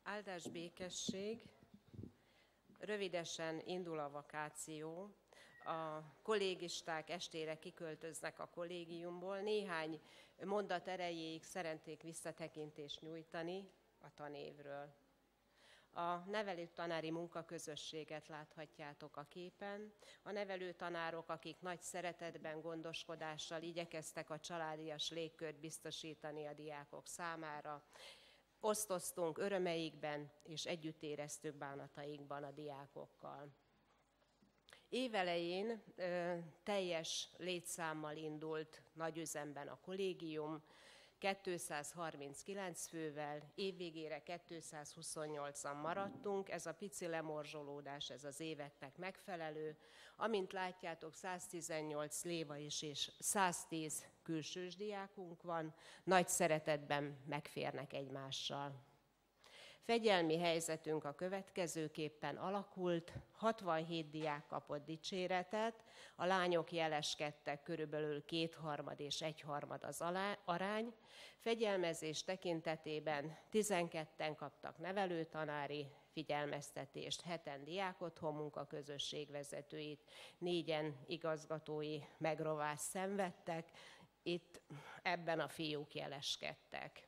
Áldás békesség, rövidesen indul a vakáció, a kollégisták estére kiköltöznek a kollégiumból, néhány mondat erejéig szeretnék visszatekintést nyújtani a tanévről. A nevelőtanári munkaközösséget láthatjátok a képen. A nevelőtanárok, akik nagy szeretetben, gondoskodással igyekeztek a családias légkört biztosítani a diákok számára. Osztoztunk örömeikben, és együtt éreztük bánataikban a diákokkal. Évelején teljes létszámmal indult nagyüzemben a kollégium, 239 fővel, évvégére 228-an maradtunk, ez a pici lemorzsolódás, ez az éveknek megfelelő. Amint látjátok, 118 lévais és 110 külsős diákunk van, nagy szeretetben megférnek egymással. Fegyelmi helyzetünk a következőképpen alakult, 67 diák kapott dicséretet, a lányok jeleskedtek, körülbelül 2/3 és 1/3 az arány. Fegyelmezés tekintetében 12-en kaptak nevelőtanári figyelmeztetést, 7-en diákotthon munkaközösség vezetőit, 4-en igazgatói megrovást szenvedtek, itt ebben a fiúk jeleskedtek.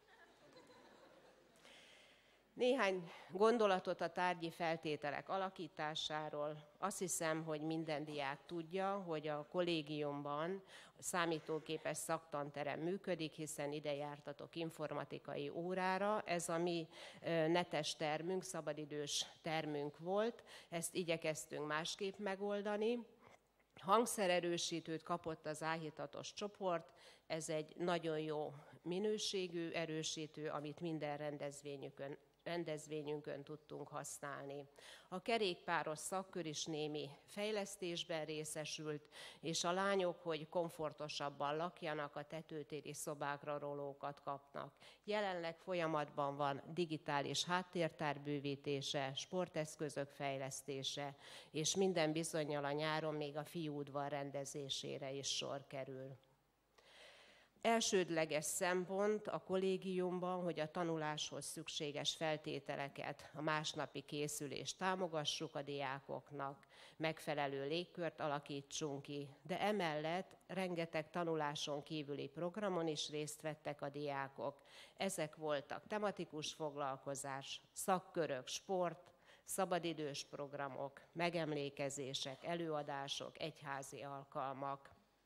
Néhány gondolatot a tárgyi feltételek alakításáról. Azt hiszem, hogy minden diák tudja, hogy a kollégiumban a számítógépes szaktanterem működik, hiszen ide jártatok informatikai órára. Ez a mi netes termünk, szabadidős termünk volt, ezt igyekeztünk másképp megoldani. Hangszererősítőt kapott az áhítatos csoport, ez egy nagyon jó minőségű erősítő, amit minden rendezvényünkön tudtunk használni. A kerékpáros szakkör is némi fejlesztésben részesült, és a lányok, hogy komfortosabban lakjanak, a tetőtéri szobákra rolókat kapnak. Jelenleg folyamatban van digitális háttértár bővítése, sporteszközök fejlesztése, és minden bizonnyal a nyáron még a fiúudvar rendezésére is sor kerül. Elsődleges szempont a kollégiumban, hogy a tanuláshoz szükséges feltételeket, a másnapi készülést támogassuk a diákoknak, megfelelő légkört alakítsunk ki, de emellett rengeteg tanuláson kívüli programon is részt vettek a diákok. Ezek voltak tematikus foglalkozás, szakkörök, sport, szabadidős programok, megemlékezések, előadások, egyházi alkalmak.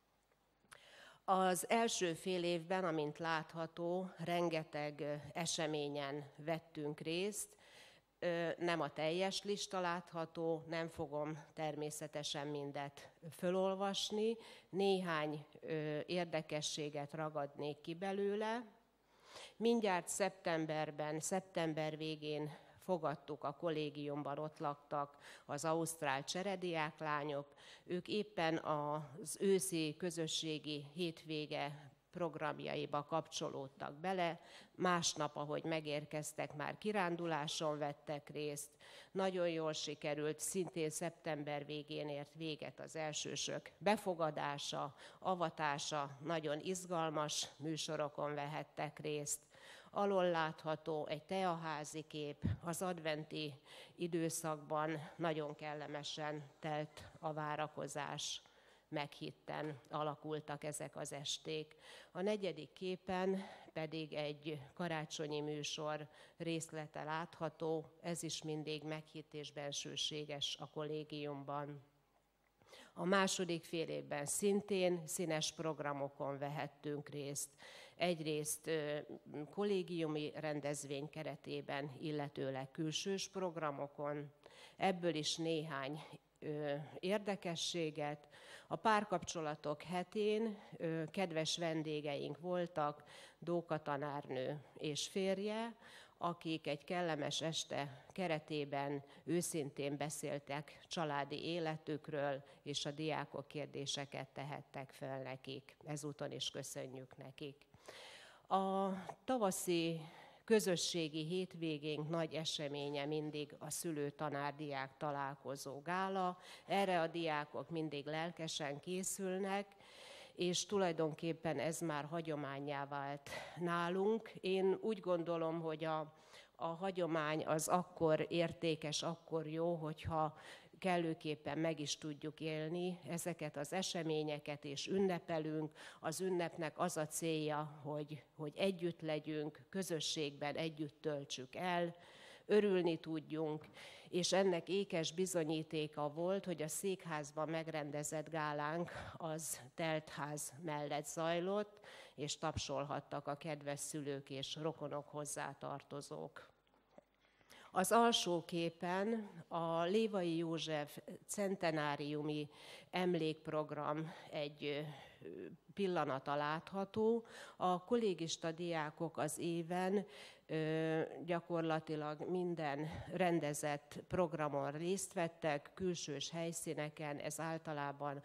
Az első fél évben, amint látható, rengeteg eseményen vettünk részt, nem a teljes lista látható, nem fogom természetesen mindet fölolvasni, néhány érdekességet ragadnék ki belőle. Mindjárt szeptember végén fogadtuk a kollégiumban, ott laktak az ausztrál cserediák lányok. Ők éppen az őszi közösségi hétvége programjaiba kapcsolódtak bele. Másnap, ahogy megérkeztek, már kiránduláson vettek részt. Nagyon jól sikerült, szintén szeptember végén ért véget az elsősök befogadása, avatása, nagyon izgalmas műsorokon vehettek részt. Alól látható egy teaházi kép, az adventi időszakban nagyon kellemesen telt a várakozás, meghitten alakultak ezek az esték. A 4. képen pedig egy karácsonyi műsor részlete látható, ez is mindig meghitt és bensőséges a kollégiumban. A második fél évben szintén színes programokon vehettünk részt. Egyrészt kollégiumi rendezvény keretében, illetőleg külsős programokon, ebből is néhány érdekességet. A párkapcsolatok hetén kedves vendégeink voltak, Dóka tanárnő és férje, akik egy kellemes este keretében őszintén beszéltek családi életükről, és a diákok kérdéseket tehettek fel nekik. Ezúton is köszönjük nekik. A tavaszi közösségi hétvégénk nagy eseménye mindig a szülő-tanár-diák találkozó gála. Erre a diákok mindig lelkesen készülnek, és tulajdonképpen ez már hagyománnyá vált nálunk. Én úgy gondolom, hogy a hagyomány az akkor értékes, akkor jó, hogyha kellőképpen meg is tudjuk élni ezeket az eseményeket, és ünnepelünk. Az ünnepnek az a célja, hogy együtt legyünk, közösségben együtt töltsük el, örülni tudjunk, és ennek ékes bizonyítéka volt, hogy a székházban megrendezett gálánk az teltház mellett zajlott, és tapsolhattak a kedves szülők és rokonok, hozzátartozók. Az alsó képen a Lévai József centenáriumi emlékprogram egy pillanata látható. A kollégista diákok az éven gyakorlatilag minden rendezett programon részt vettek, külsős helyszíneken, ez általában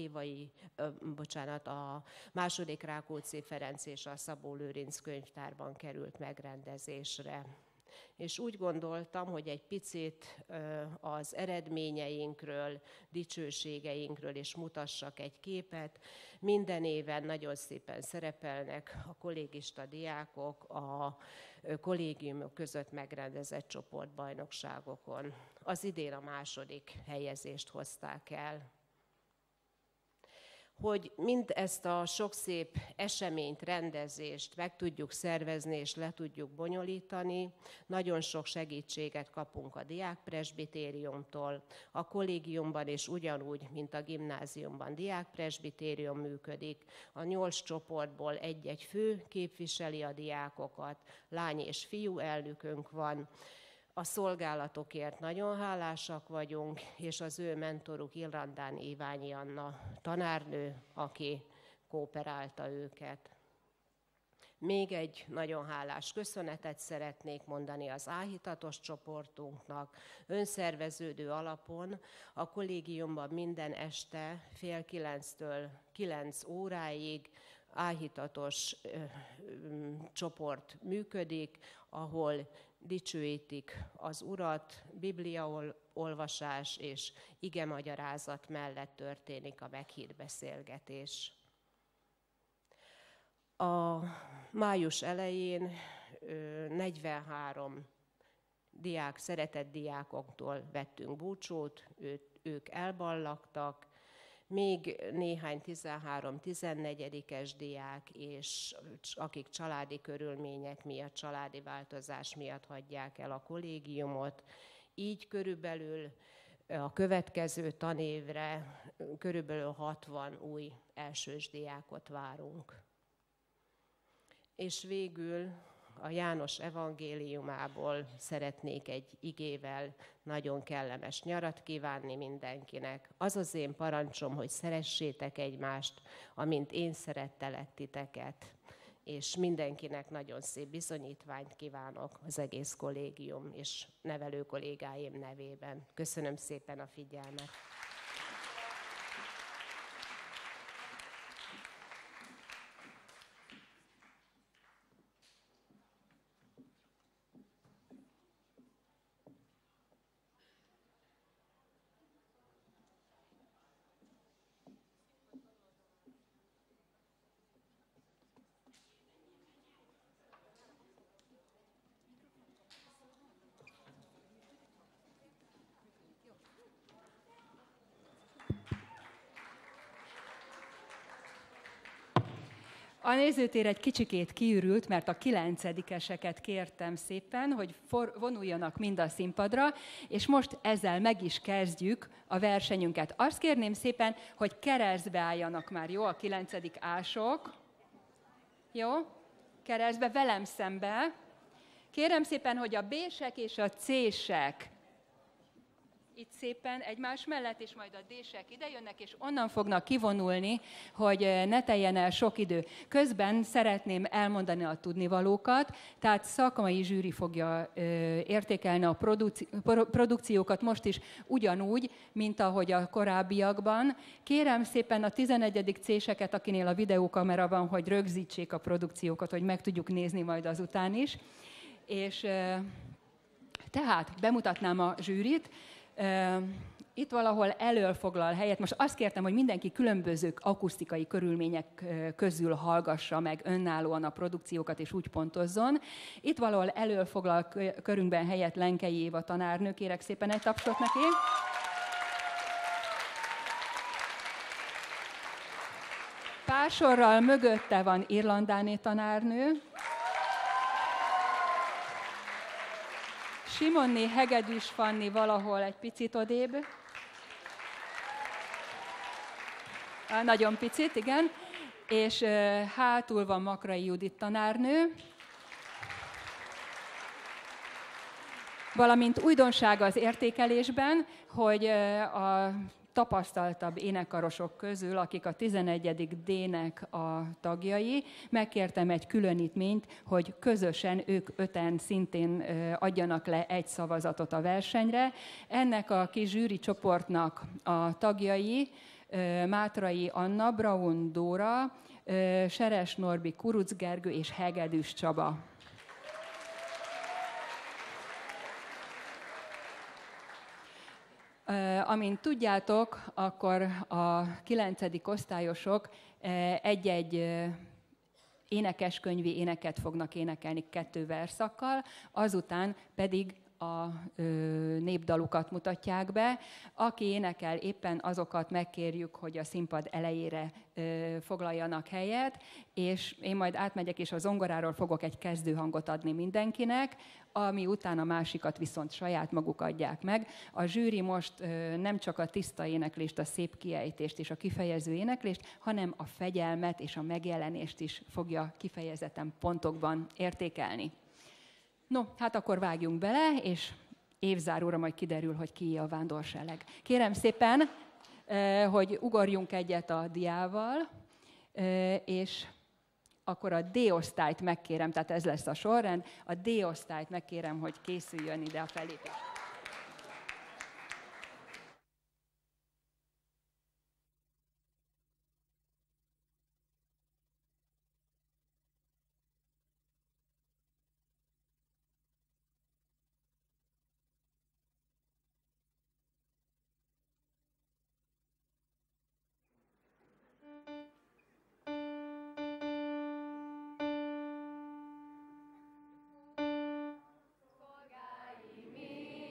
a második Rákóczi Ferenc és a Szabó Lőrinc könyvtárban került megrendezésre. És úgy gondoltam, hogy egy picit az eredményeinkről, dicsőségeinkről is mutassak egy képet. Minden éven nagyon szépen szerepelnek a kollégista diákok a kollégiumok között megrendezett csoportbajnokságokon. Az idén a második helyezést hozták el. Hogy mind ezt a sok szép eseményt, rendezést meg tudjuk szervezni és le tudjuk bonyolítani, nagyon sok segítséget kapunk a diákpresbitériumtól. A kollégiumban is ugyanúgy, mint a gimnáziumban diákpresbitérium működik. A 8 csoportból egy-egy fő képviseli a diákokat, lány és fiú elnökünk van. A szolgálatokért nagyon hálásak vagyunk, és az ő mentoruk Ilrandán Iványi Anna tanárnő, aki kooperálta őket. Még egy nagyon hálás köszönetet szeretnék mondani az áhítatos csoportunknak. Önszerveződő alapon a kollégiumban minden este fél 9-től 9 óráig áhítatos csoport működik, ahol dicsőítik az Urat, bibliaolvasás és igemagyarázat mellett történik a meghídbeszélgetés. A május elején 43 szeretett diákoktól vettünk búcsút, ők elballagtak, még néhány 13-14-es diák, és akik családi körülmények miatt, családi változás miatt hagyják el a kollégiumot. Így körülbelül a következő tanévre körülbelül 60 új elsős diákot várunk. És végül a János evangéliumából szeretnék egy igével nagyon kellemes nyarat kívánni mindenkinek. Az az én parancsom, hogy szeressétek egymást, amint én szerettelek titeket. És mindenkinek nagyon szép bizonyítványt kívánok az egész kollégium és nevelő kollégáim nevében. Köszönöm szépen a figyelmet. A nézőtér egy kicsikét kiürült, mert a 9-eseket kértem szépen, hogy vonuljanak mind a színpadra, és most ezzel meg is kezdjük a versenyünket. Azt kérném szépen, hogy keresztbe álljanak már, jó? A 9. ások. Jó? Keresztbe, velem szembe. Kérem szépen, hogy a B-sek és a C-sek itt szépen egymás mellett, és majd a D-sek idejönnek, és onnan fognak kivonulni, hogy ne teljen el sok idő. Közben szeretném elmondani a tudnivalókat, tehát szakmai zsűri fogja értékelni a produkciókat most is ugyanúgy, mint ahogy a korábbiakban. Kérem szépen a 11. C-seket, akinél a videókamera van, hogy rögzítsék a produkciókat, hogy meg tudjuk nézni majd azután is. És tehát bemutatnám a zsűrit. itt valahol elől foglal helyet. Most azt kértem, hogy mindenki különböző akusztikai körülmények közül hallgassa meg önállóan a produkciókat, és úgy pontozzon. Itt valahol elől foglal körünkben helyet Lenkei Éva tanárnő. Kérek szépen egy tapsot neki. Pár sorral mögötte van Irlandáné tanárnő. Simonné Hegedűs Fanni valahol egy picit odébb. Nagyon picit, igen. És hátul van Makrai Judit tanárnő. Valamint újdonsága az értékelésben, hogy a tapasztaltabb énekkarosok közül, akik a 11. D-nek a tagjai, megkértem egy különítményt, hogy közösen ők 5-en szintén adjanak le egy szavazatot a versenyre. Ennek a kis zsűri csoportnak a tagjai Mátrai Anna, Braun Dóra, Seres Norbi, Kuruc Gergő és Hegedűs Csaba. Amint tudjátok, akkor a 9. osztályosok egy-egy énekeskönyvi éneket fognak énekelni 2 verszakkal, azután pedig a népdalukat mutatják be. Aki énekel, éppen azokat megkérjük, hogy a színpad elejére foglaljanak helyet, és én majd átmegyek, és a zongoráról fogok egy kezdőhangot adni mindenkinek, ami után a másikat viszont saját maguk adják meg. A zsűri most nem csak a tiszta éneklést, a szép kiejtést és a kifejező éneklést, hanem a fegyelmet és a megjelenést is fogja kifejezetten pontokban értékelni. No, hát akkor vágjunk bele, és évzáróra majd kiderül, hogy ki a vándorseleg. Kérem szépen, hogy ugorjunk egyet a diával, és akkor a D-osztályt megkérem, tehát ez lesz a sorrend, a D-osztályt megkérem, hogy készüljön ide a fellépés. Mi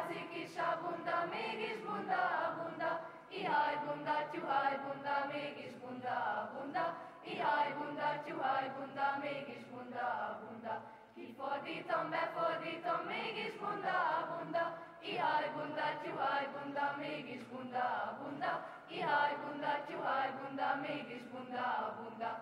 Alszik is a bunda, mégis bunda a bunda. Ihaj bunda, tyuhaj bunda, mégis bunda a bunda. Ihaj bunda, tyuhaj bunda, mégis bunda a bunda. Kifordítom, befordítom, mégis bunda a bunda. Ihaj bunda, tyuhaj bunda, mégis bunda a bunda. Ihaj bunda, tyuhaj bunda, mégis bunda a bunda.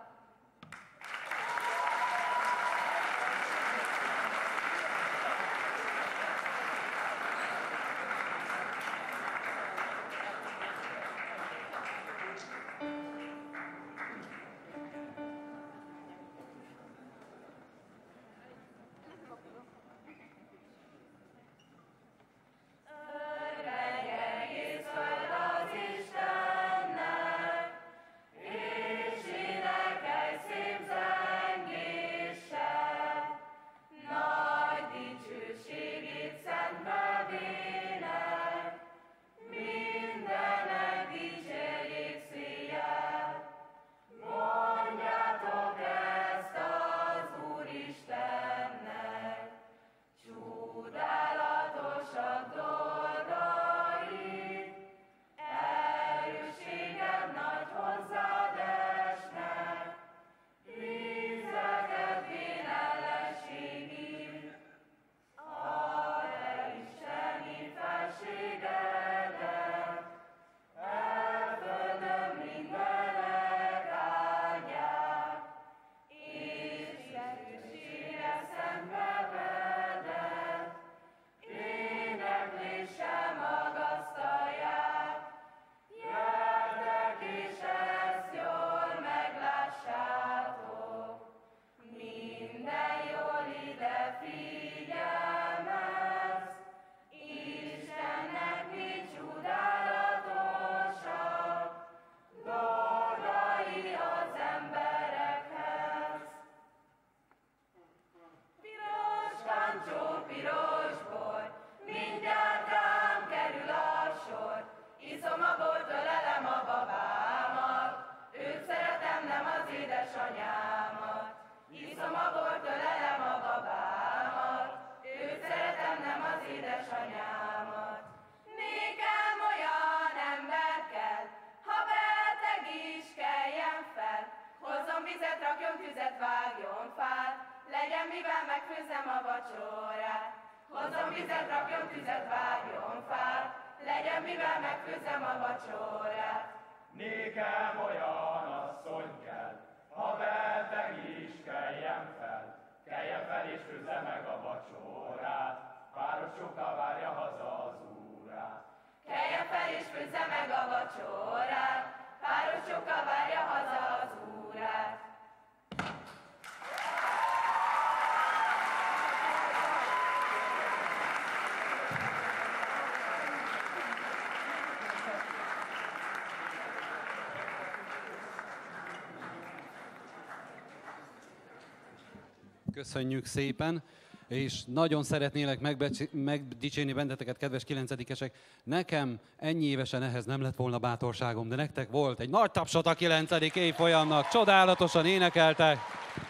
Köszönjük szépen, és nagyon szeretnélek megdicsérni benneteket, kedves 9-esek. Nekem ennyi évesen ehhez nem lett volna bátorságom, de nektek volt. Egy nagy tapsot a 9. évfolyamnak, csodálatosan énekeltek.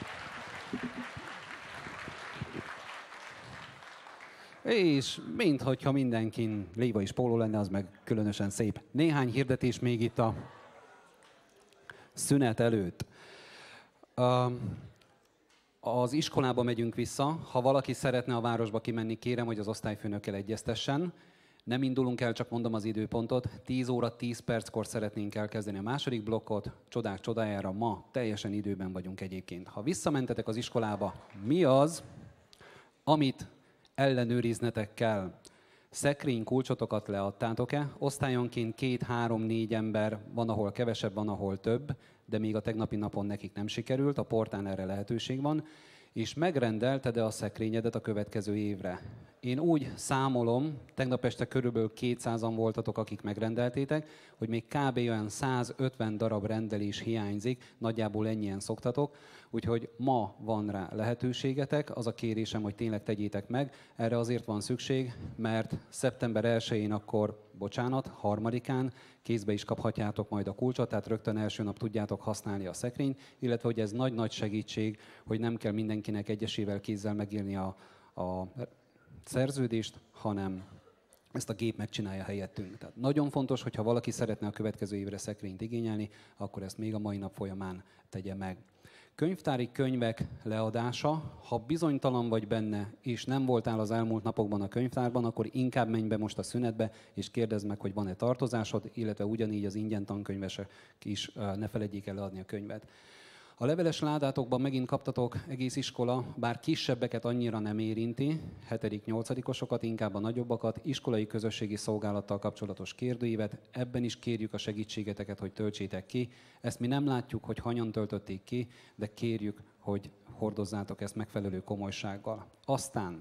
És minthogyha mindenkin léva is póló lenne, az meg különösen szép. Néhány hirdetés még itt a szünet előtt. Az iskolába megyünk vissza. Ha valaki szeretne a városba kimenni, kérem, hogy az osztályfőnökkel egyeztessen. Nem indulunk el, csak mondom az időpontot. 10 óra 10 perckor szeretnénk elkezdeni a második blokkot. Csodák csodájára ma teljesen időben vagyunk egyébként. Ha visszamentetek az iskolába, mi az, amit ellenőriznetek kell? Szekrény kulcsotokat leadtátok-e? Osztályonként 2, 3, 4 ember, van, ahol kevesebb, van, ahol több, de még a tegnapi napon nekik nem sikerült, a portán erre lehetőség van, és megrendelted-e a szekrényedet a következő évre? Én úgy számolom, tegnap este körülbelül 200-an voltatok, akik megrendeltétek, hogy még kb. Olyan 150 darab rendelés hiányzik, nagyjából ennyien szoktatok, úgyhogy ma van rá lehetőségetek, az a kérésem, hogy tényleg tegyétek meg. Erre azért van szükség, mert szeptember 1-én akkor, 3-án kézbe is kaphatjátok majd a kulcsot, tehát rögtön első nap tudjátok használni a szekrényt, illetve hogy ez nagy-nagy segítség, hogy nem kell mindenkinek egyesével kézzel megírni a szerződést, hanem ezt a gép megcsinálja helyettünk. Tehát nagyon fontos, hogyha valaki szeretne a következő évre szekrényt igényelni, akkor ezt még a mai nap folyamán tegye meg. Könyvtári könyvek leadása, ha bizonytalan vagy benne, és nem voltál az elmúlt napokban a könyvtárban, akkor inkább menj be most a szünetbe, és kérdezd meg, hogy van-e tartozásod, illetve ugyanígy az ingyen tankönyvesek is ne feledjék el leadni a könyvet. A leveles ládátokban megint kaptatok egész iskola, bár kisebbeket annyira nem érinti, 7.-8-osokat, inkább a nagyobbakat, iskolai közösségi szolgálattal kapcsolatos kérdőívet, ebben is kérjük a segítségeteket, hogy töltsétek ki. Ezt mi nem látjuk, hogy hanyan töltötték ki, de kérjük, hogy hordozzátok ezt megfelelő komolysággal. Aztán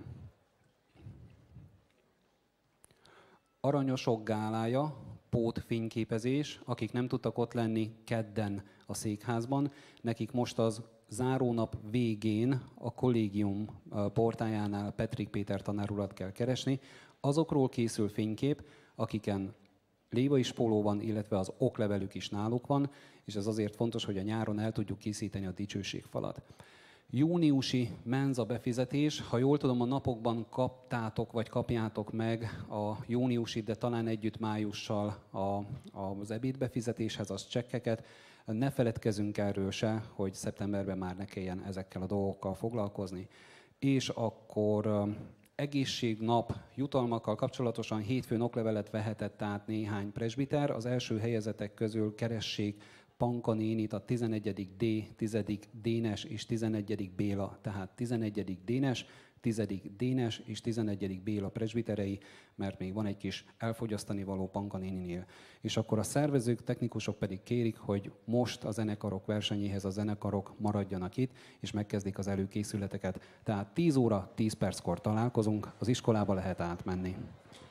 Aranyosok gálája, pótfényképezés, akik nem tudtak ott lenni kedden a székházban, nekik most az zárónap végén a kollégium portájánál Petrik Péter tanár urat kell keresni. Azokról készül fénykép, akiken lévai spóló van, illetve az oklevelük is náluk van, és ez azért fontos, hogy a nyáron el tudjuk készíteni a dicsőségfalat. Júniusi menza befizetés, ha jól tudom, a napokban kaptátok, vagy kapjátok meg a júniusi, de talán együtt májussal az ebédbefizetéshez, az csekkeket. Ne feledkezzünk erről se, hogy szeptemberben már ne kelljen ezekkel a dolgokkal foglalkozni. És akkor egészségnap jutalmakkal kapcsolatosan hétfőn oklevelet vehetett át néhány presbiter. Az első helyezetek közül keressék Panka nénit, a 11. D, 10. Dénes és 11. Béla, tehát 11. Dénes, 10. Dénes és 11. Béla presbiterei, mert még van egy kis elfogyasztani való Panka néninél. És akkor a szervezők, technikusok pedig kérik, hogy most a zenekarok versenyéhez a zenekarok maradjanak itt, és megkezdik az előkészületeket. Tehát 10 óra, 10 perckor találkozunk, az iskolába lehet átmenni.